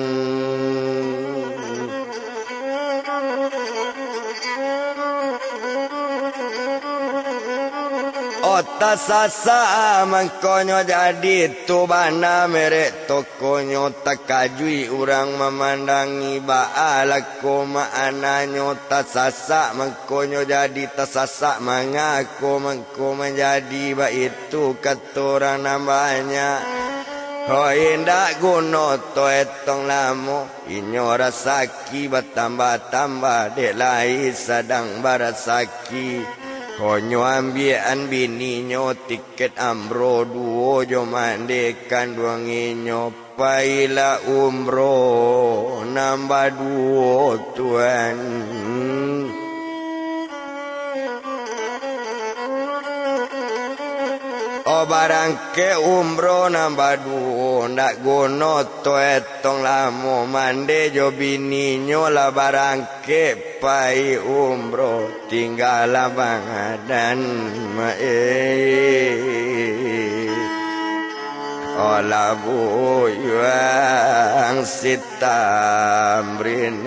Ota sasa mangkonyo jadi tu bana merek tokonyo tak kajui urang memandangi baalako maananyo tak sasa mangkonyo jadi tak sasa mengaku mangko menjadi ba itu katorang nambahnya. Oh indak guno to etong lamo inyo rasaki bertambah-tambah dek lai sedang barasaki. Konyo ambian bininyo tiket amro duo jo mandekan duanginyo paila umroh nambah duo tuan. Oh barangke umroh nambah duo ndak gono to etong lamo mande jo bininyo lah barangke pai umroh tinggal bangadan ola buyang sitamrin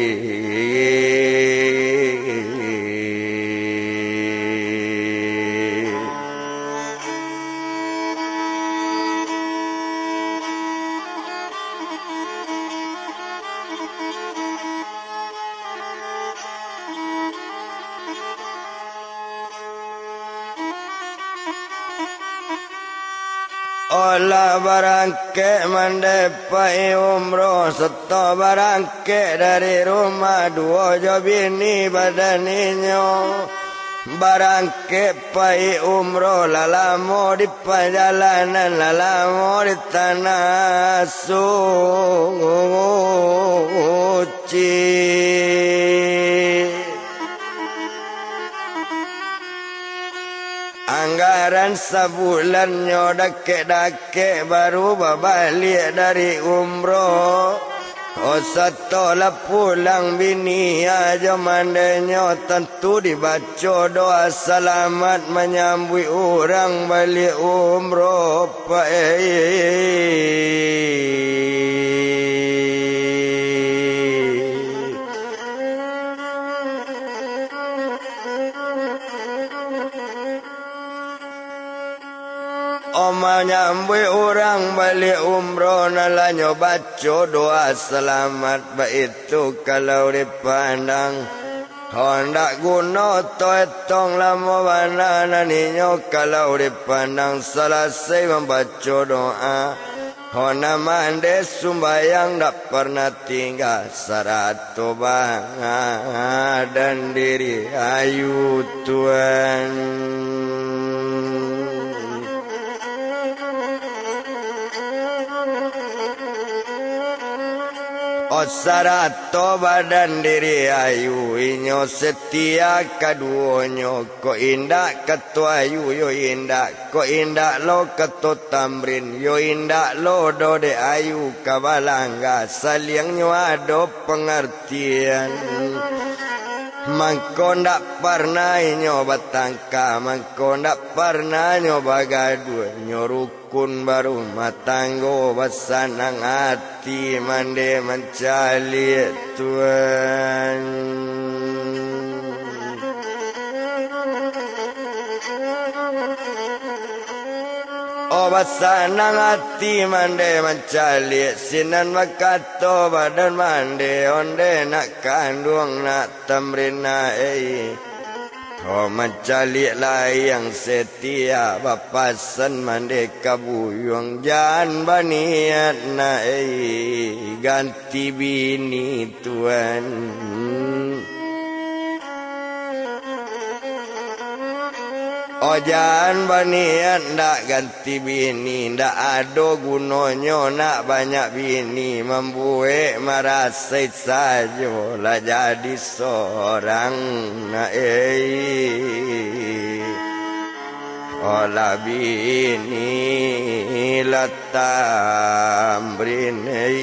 olah barangke mandepai umroh seto barangke dari rumah dua jo bini badaninyo barangke pai umroh lalamo di perjalanan lalamo di tanah suci. Anggaran sebulan nyodake-dake baru balik dari umroh. Oh setelah pulang bini aja mandenyo tentu dibaca doa selamat menyambut orang balik umroh. Menyambut orang balik umroh nalanyo baca doa selamat itu kalau dipandang hendak guna to etong lama banana ninyo kalau dipandang selesai membaca doa hona mande sumbayang tak pernah tinggal 100 bangga dan diri ayu Tuhan. Oh 100 badan diri ayu inyo setia kaduonyo ko indak ketua ayu yo indak ko indak lo ketua tamrin yo indak lo do de ayu kabalangga saliangnya ada pengertian. Mangko ndak pernah nyoba tangka, mangko ndak pernah nyoba gaduh, nyorukun baru matanggo basanang hati mande mencali Tuhan. Oh basanang hati mande mencali sinan makato badan mande onde nak kandung nak tamrina oh mencali layang setia bapasan mande kabuyung jan baniat na ganti bini Tuhan. Oh jangan banian ndak ganti bini, ndak ada gunanya nak banyak bini, membuat merasa saja lah jadi seorang nak ola bini latamrin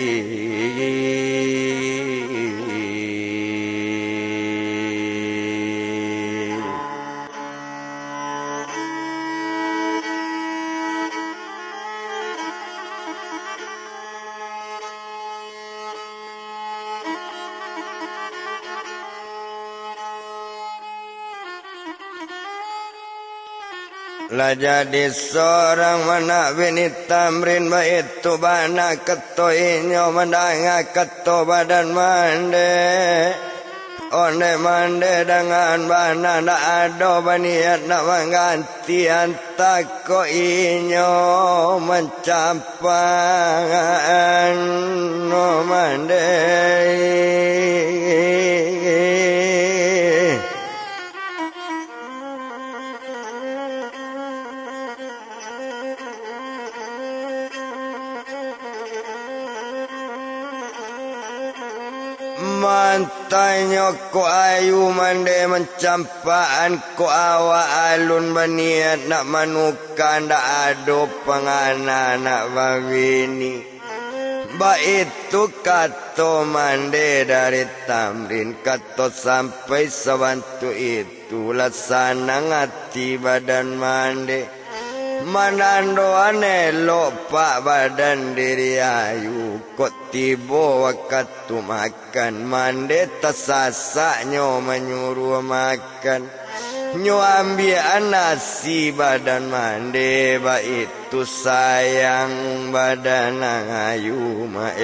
lah jadi seorang mana bini tamrin itu bana ketoinyo mendanga keto badan mande one mande dengan bana ndak ada baniat nak mengganti antako inyo mencampang no mande mantanyo ko ayu mande mencampaan ko awa alun baniat nak manukan ndak ado pangana nak babini ba itu kato mande dari tamrin kato sampai sabantu itu lasana ngati badan mande manando anelo pak badan diri ayu kok tibo waktu makan mande tasasaknyo menyuruh makan nyo ambil nasi badan mande ba itu sayang badan ayu ma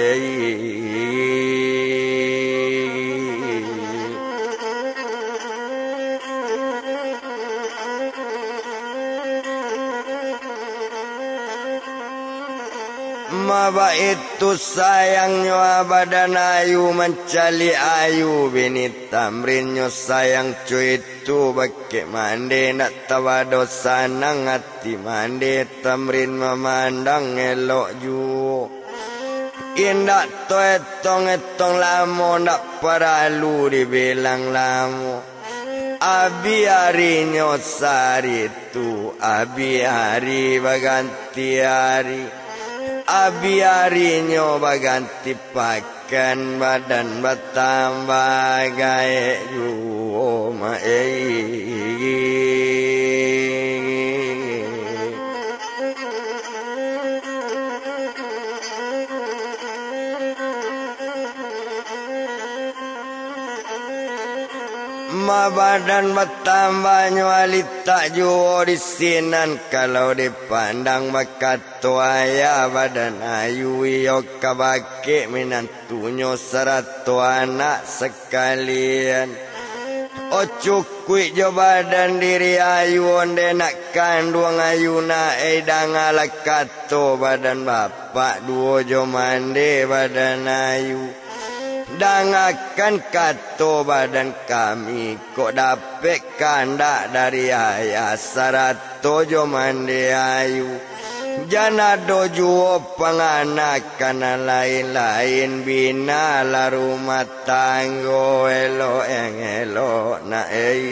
Maba itu sayangnya badan ayu mencali ayu bini tamrinyo sayang cuy itu bake mande nak tawa dosa nang hati mande tamrin memandang elok ju indak to etong lamo nak paralu dibilang lamo abi harinya sari tu abi hari baganti hari abi harinya baganti pakan badan bertambah gaya juma ma badan bertambahnya walita juo di sinan kalau dipandang bakat tuaya badan ayu iyo kabake minantunyo serato anak sekalian o cukui jo badan diri ayu onde nak kandung ayu na edang ala kato badan bapak duo jo mande badan ayu dangakan kato badan kami kok dapet kandak dari ayah sarato jo mande ayu jana dojuo panganakan lain-lain bina la rumah tanggo elo elo na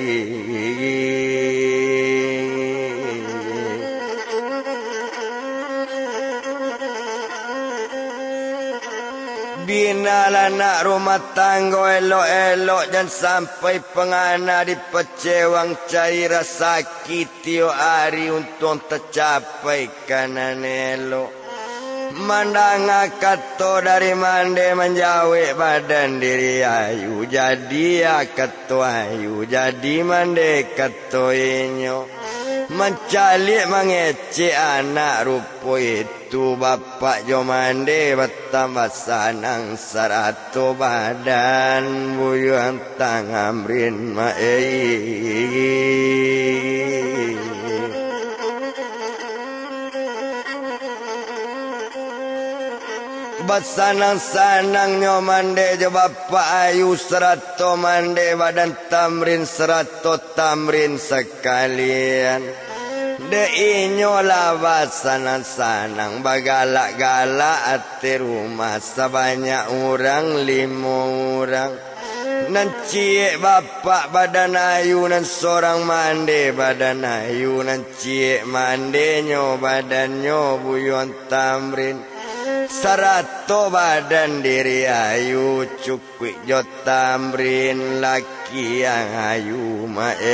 Binalah nak rumah tanggo elok-elok dan sampai pengana di pecewang cair sakit tio hari untuk tercapai kanan elok. Mandang kato dari mande menjawe badan diri ayu jadi kato ayu jadi mande kato inyo mencalik mengece anak rupo itu bapak jo mande bertambah sanang sarato badan buyuan tangamrin Basanang-sanang nyo mande jo bapak ayu serato mande badan tamrin serato tamrin sekalian de inyo lava sanang-sanang bagalak-galak ati rumah sebanyak orang 5 orang Nan cie bapak badan ayu nan sorang mande badan ayu nan cie mandenyo badannya buyon tamrin sarato badan diri ayu cukwi jo tamrin laki yang ayu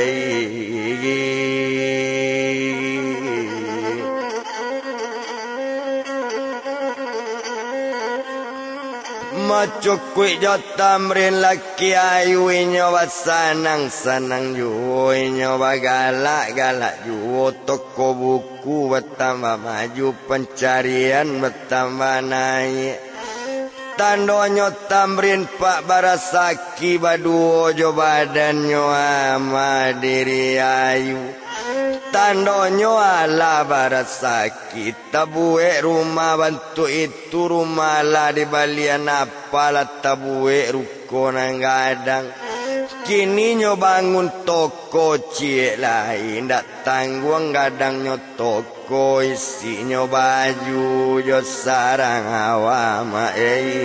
Macukwi jo tamrin laki ayu inyo sanang sanang juwo inyo galak galak juwo toko buku bertambah maju pencarian bertambah naik tandonyo tamrin pak barasaki baduo jo badanyo ama diri ayu tandonyo ala barasaki tabue rumah bantu itu rumah lah di balian apalah tabue ruko nang gadang kini nyo bangun toko cie lain dak tangguang gadangnya toko isinya baju jo sarang awama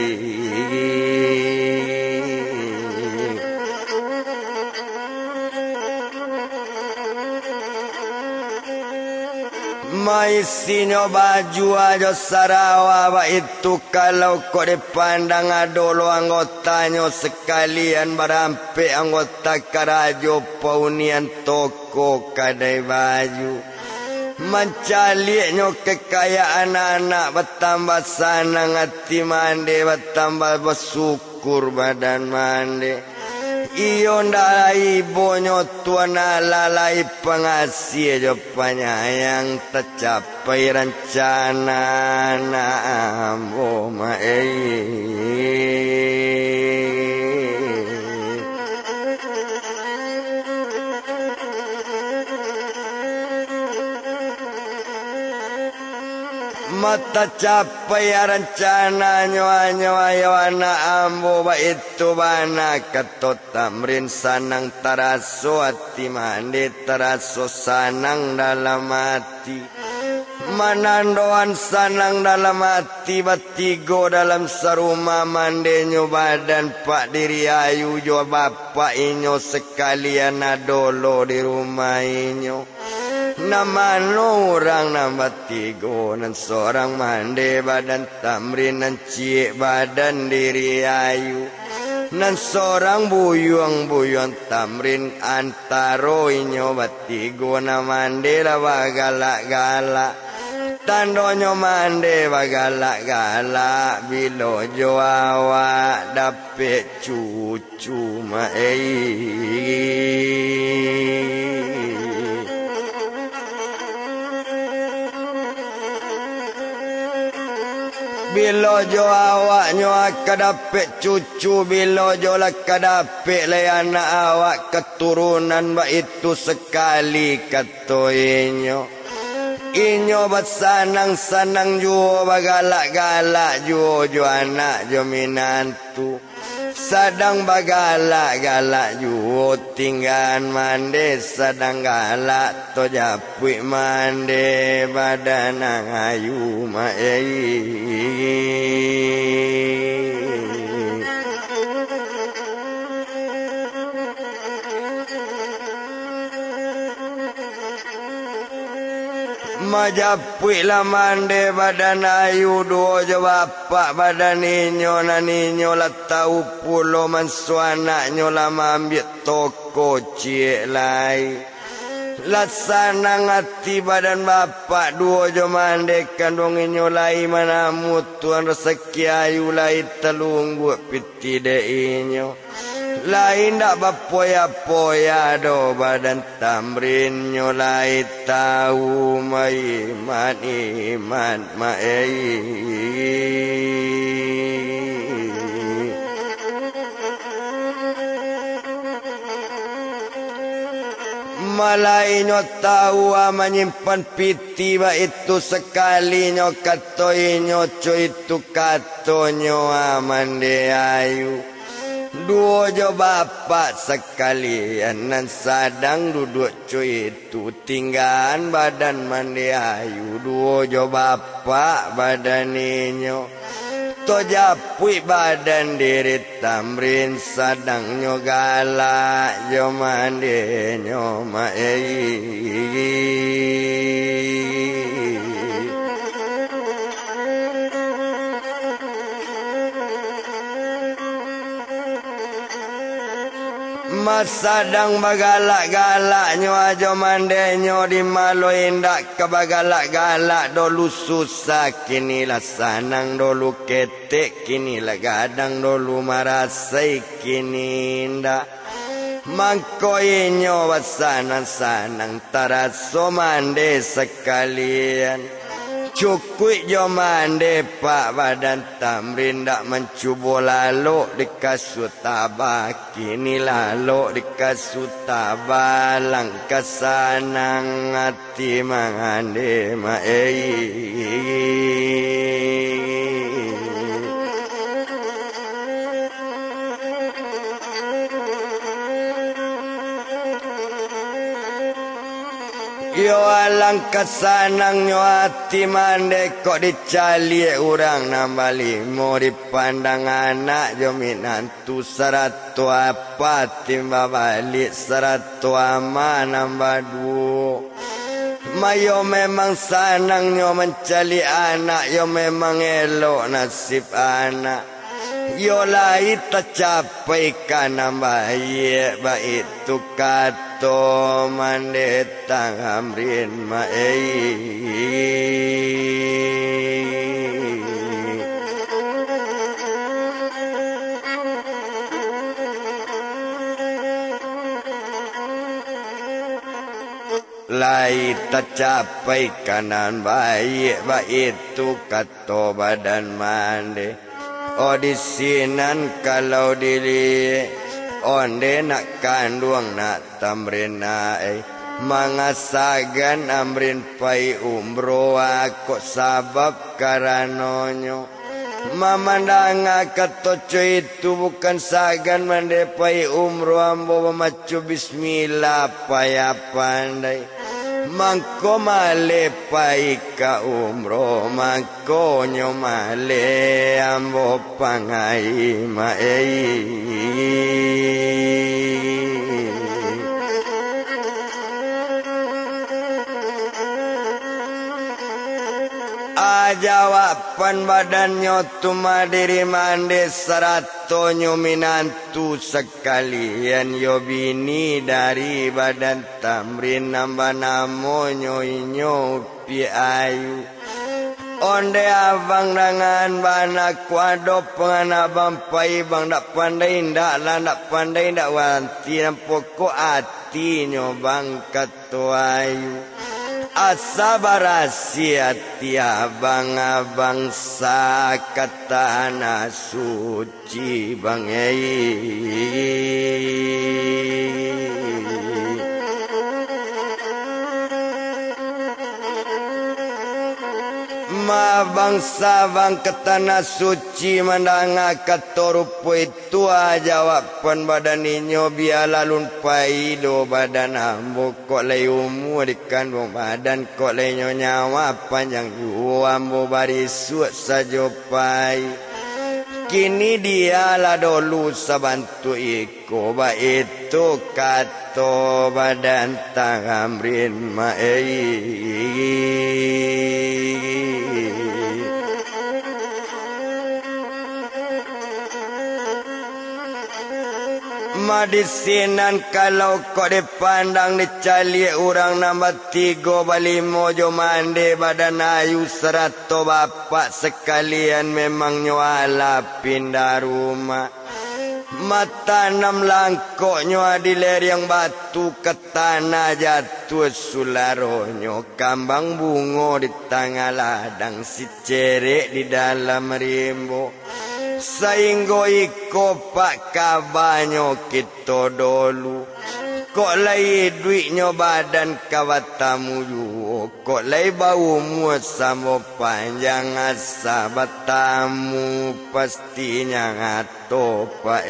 Maisinya baju aja sarawa ba itu kalau kok dipandang adolo anggotanya sekalian barampe anggota karajo paunian toko kadai baju mencalinya kekayaan anak bertambah sanang hati mande bertambah bersyukur badan mande iyo ndalai bonyo tuana lalai pengasih jo penyayang tercapai rencana na ambo mata capai rencana nyawa na ambo ba itu bana kato tamrin sanang taraso hati mandi taraso sanang dalam hati manandoan sanang dalam hati batigo dalam saruma mandenyo badan pak diri ayu jo bapak inyo sekalian adolo di rumah inyo nama orang nama tigo nan seorang mande badan tamrin nan cie badan diri ayu nan seorang buyuang tamrin antaro inyo batigo na mande la bagalak galak tandonyo mande bagalak galak bilo jo awak dapet cucu Bilo jo awaknyo akadapek cucu bilo jo lakadapek le anak awak keturunan ba itu sekali katoinyo inyo bersanang-sanang juo bagalak-galak juo jo anak jo minantu sadang bagalak-galak juo tinggan mande sadang galak to japui mande badanang ayu majapui la mande badan ayu duo jo bapak badan inyo na ninyo la tau pulo mansuana nyo la mambit toko cie lai la sanang hati badan bapak duo jo mande kandung inyo lai mana mutuan rezeki ayu lai telunggu piti de inyo lain dak bapoya-poya do badan tamrin nyolai tahu iman malai nyo tahu menyimpan piti ba itu sekali nyo kato inyo co itu kato nyo amande ayu duo jo bapak sekalian nan sadang duduk cuy itu tinggalan badan mandi ayu duo jo bapak badan inyo Tojapui badan diri tamrin sadang nyogala yo mande nyoma Masadang bagalak-galak nyo ajo mande nyo di malo indak kebagalak-galak dolu susah kini lah sanang dolu ketek kini lah gadang dolu marasai kini indak mangkoi nyo wasanang-sanang taraso mande sekalian Cukui jo mande pak badan tamrin dak mencubo lalu di kasutaba kini lalu di kasutaba lang kesanang hati mangande Yo alang kesanang nyo hati mande kok dicali urang nambah limo dipandang anak yo minantu 100 apa timba balik 100 ama nambah 2 Mayo memang sanang nyo mencali anak yo memang elok nasib anak Yo lai tercapai kan baik baik tu kato mande tangamrin Lai tercapai kanan baik baik tu kato badan mande Odisinan kalau dili onde nak kandung nak tamrin nae mangasagan amrin pai umro aku sabab karanonyo mamandang katoco itu bukan sagan mande pai umro ambo macu bismillah paya pandai Mangko male pai ka umro mangko nyo male ambo pangai Jawaban badannya tuma diri mande 100 nyo minantu sekalian yo bini dari badan tamrin nambah namo nyo inyo pi ayu onde abang dangan banak wado penganabang pai bang dak pandai ndak lah ndak pandai ndak wanti pokok ati nyo bang katuayu Asa barasi hati abang-abang kata anak suci bang Ma bangsa bang ke tanah suci mandanga katorupu itu jawaban badan inyo biala lunpai do badan ambo kok lay umur dikandung badan kok lay nyawa panjang yu ambo barisu sajopai kini dialah dulu sabantu iko ba itu kato badan tangamrin Madisinan kalau kau dipandang dicali orang nambah 3 balimo jo mande badan ayu 100 bapak sekalian memang nyuala pindah rumah mata 6 langkok nyua di ler yang batu ke tanah jatuh sularonyo kambang bungo di tengah ladang si cerek di dalam rimbo Sainggo iko pak kabanyo kita dulu Kok lay duitnya badan kawatamu yu Kok lay bau mu sama panjang asa batamu Pastinya ngato pak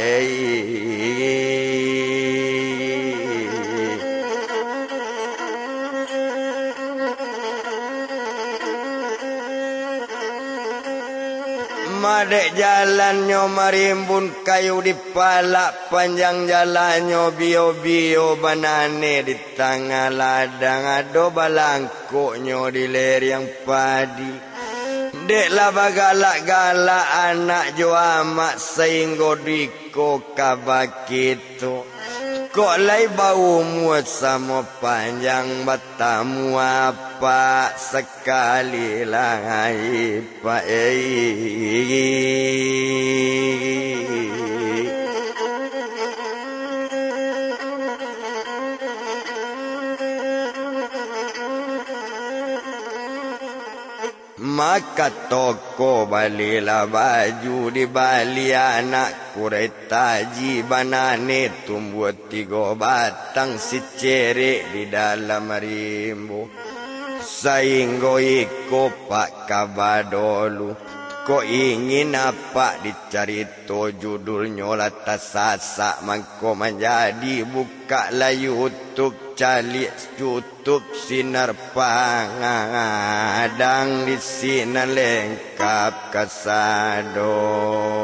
Madek jalannya marimbun kayu di palak, panjang jalannya bio-bio banane di tengah ladang, ado balangkoknya di lereng padi. Dek laba galak-galak anak jo amak sehingga diko kabakitu. Kok lai bau muat sama panjang batamu apa sekali lai pak Maka toko balilah baju di bali anak kuretaji banane tumbuh 3 batang si cere di dalam rimbu. Sainggo iko pak kabadolu. Kok ingin apa dicarito judulnya lata sasak mangko menjadi buka la YouTube cali YouTube sinar pangadang di sini lengkap kasado.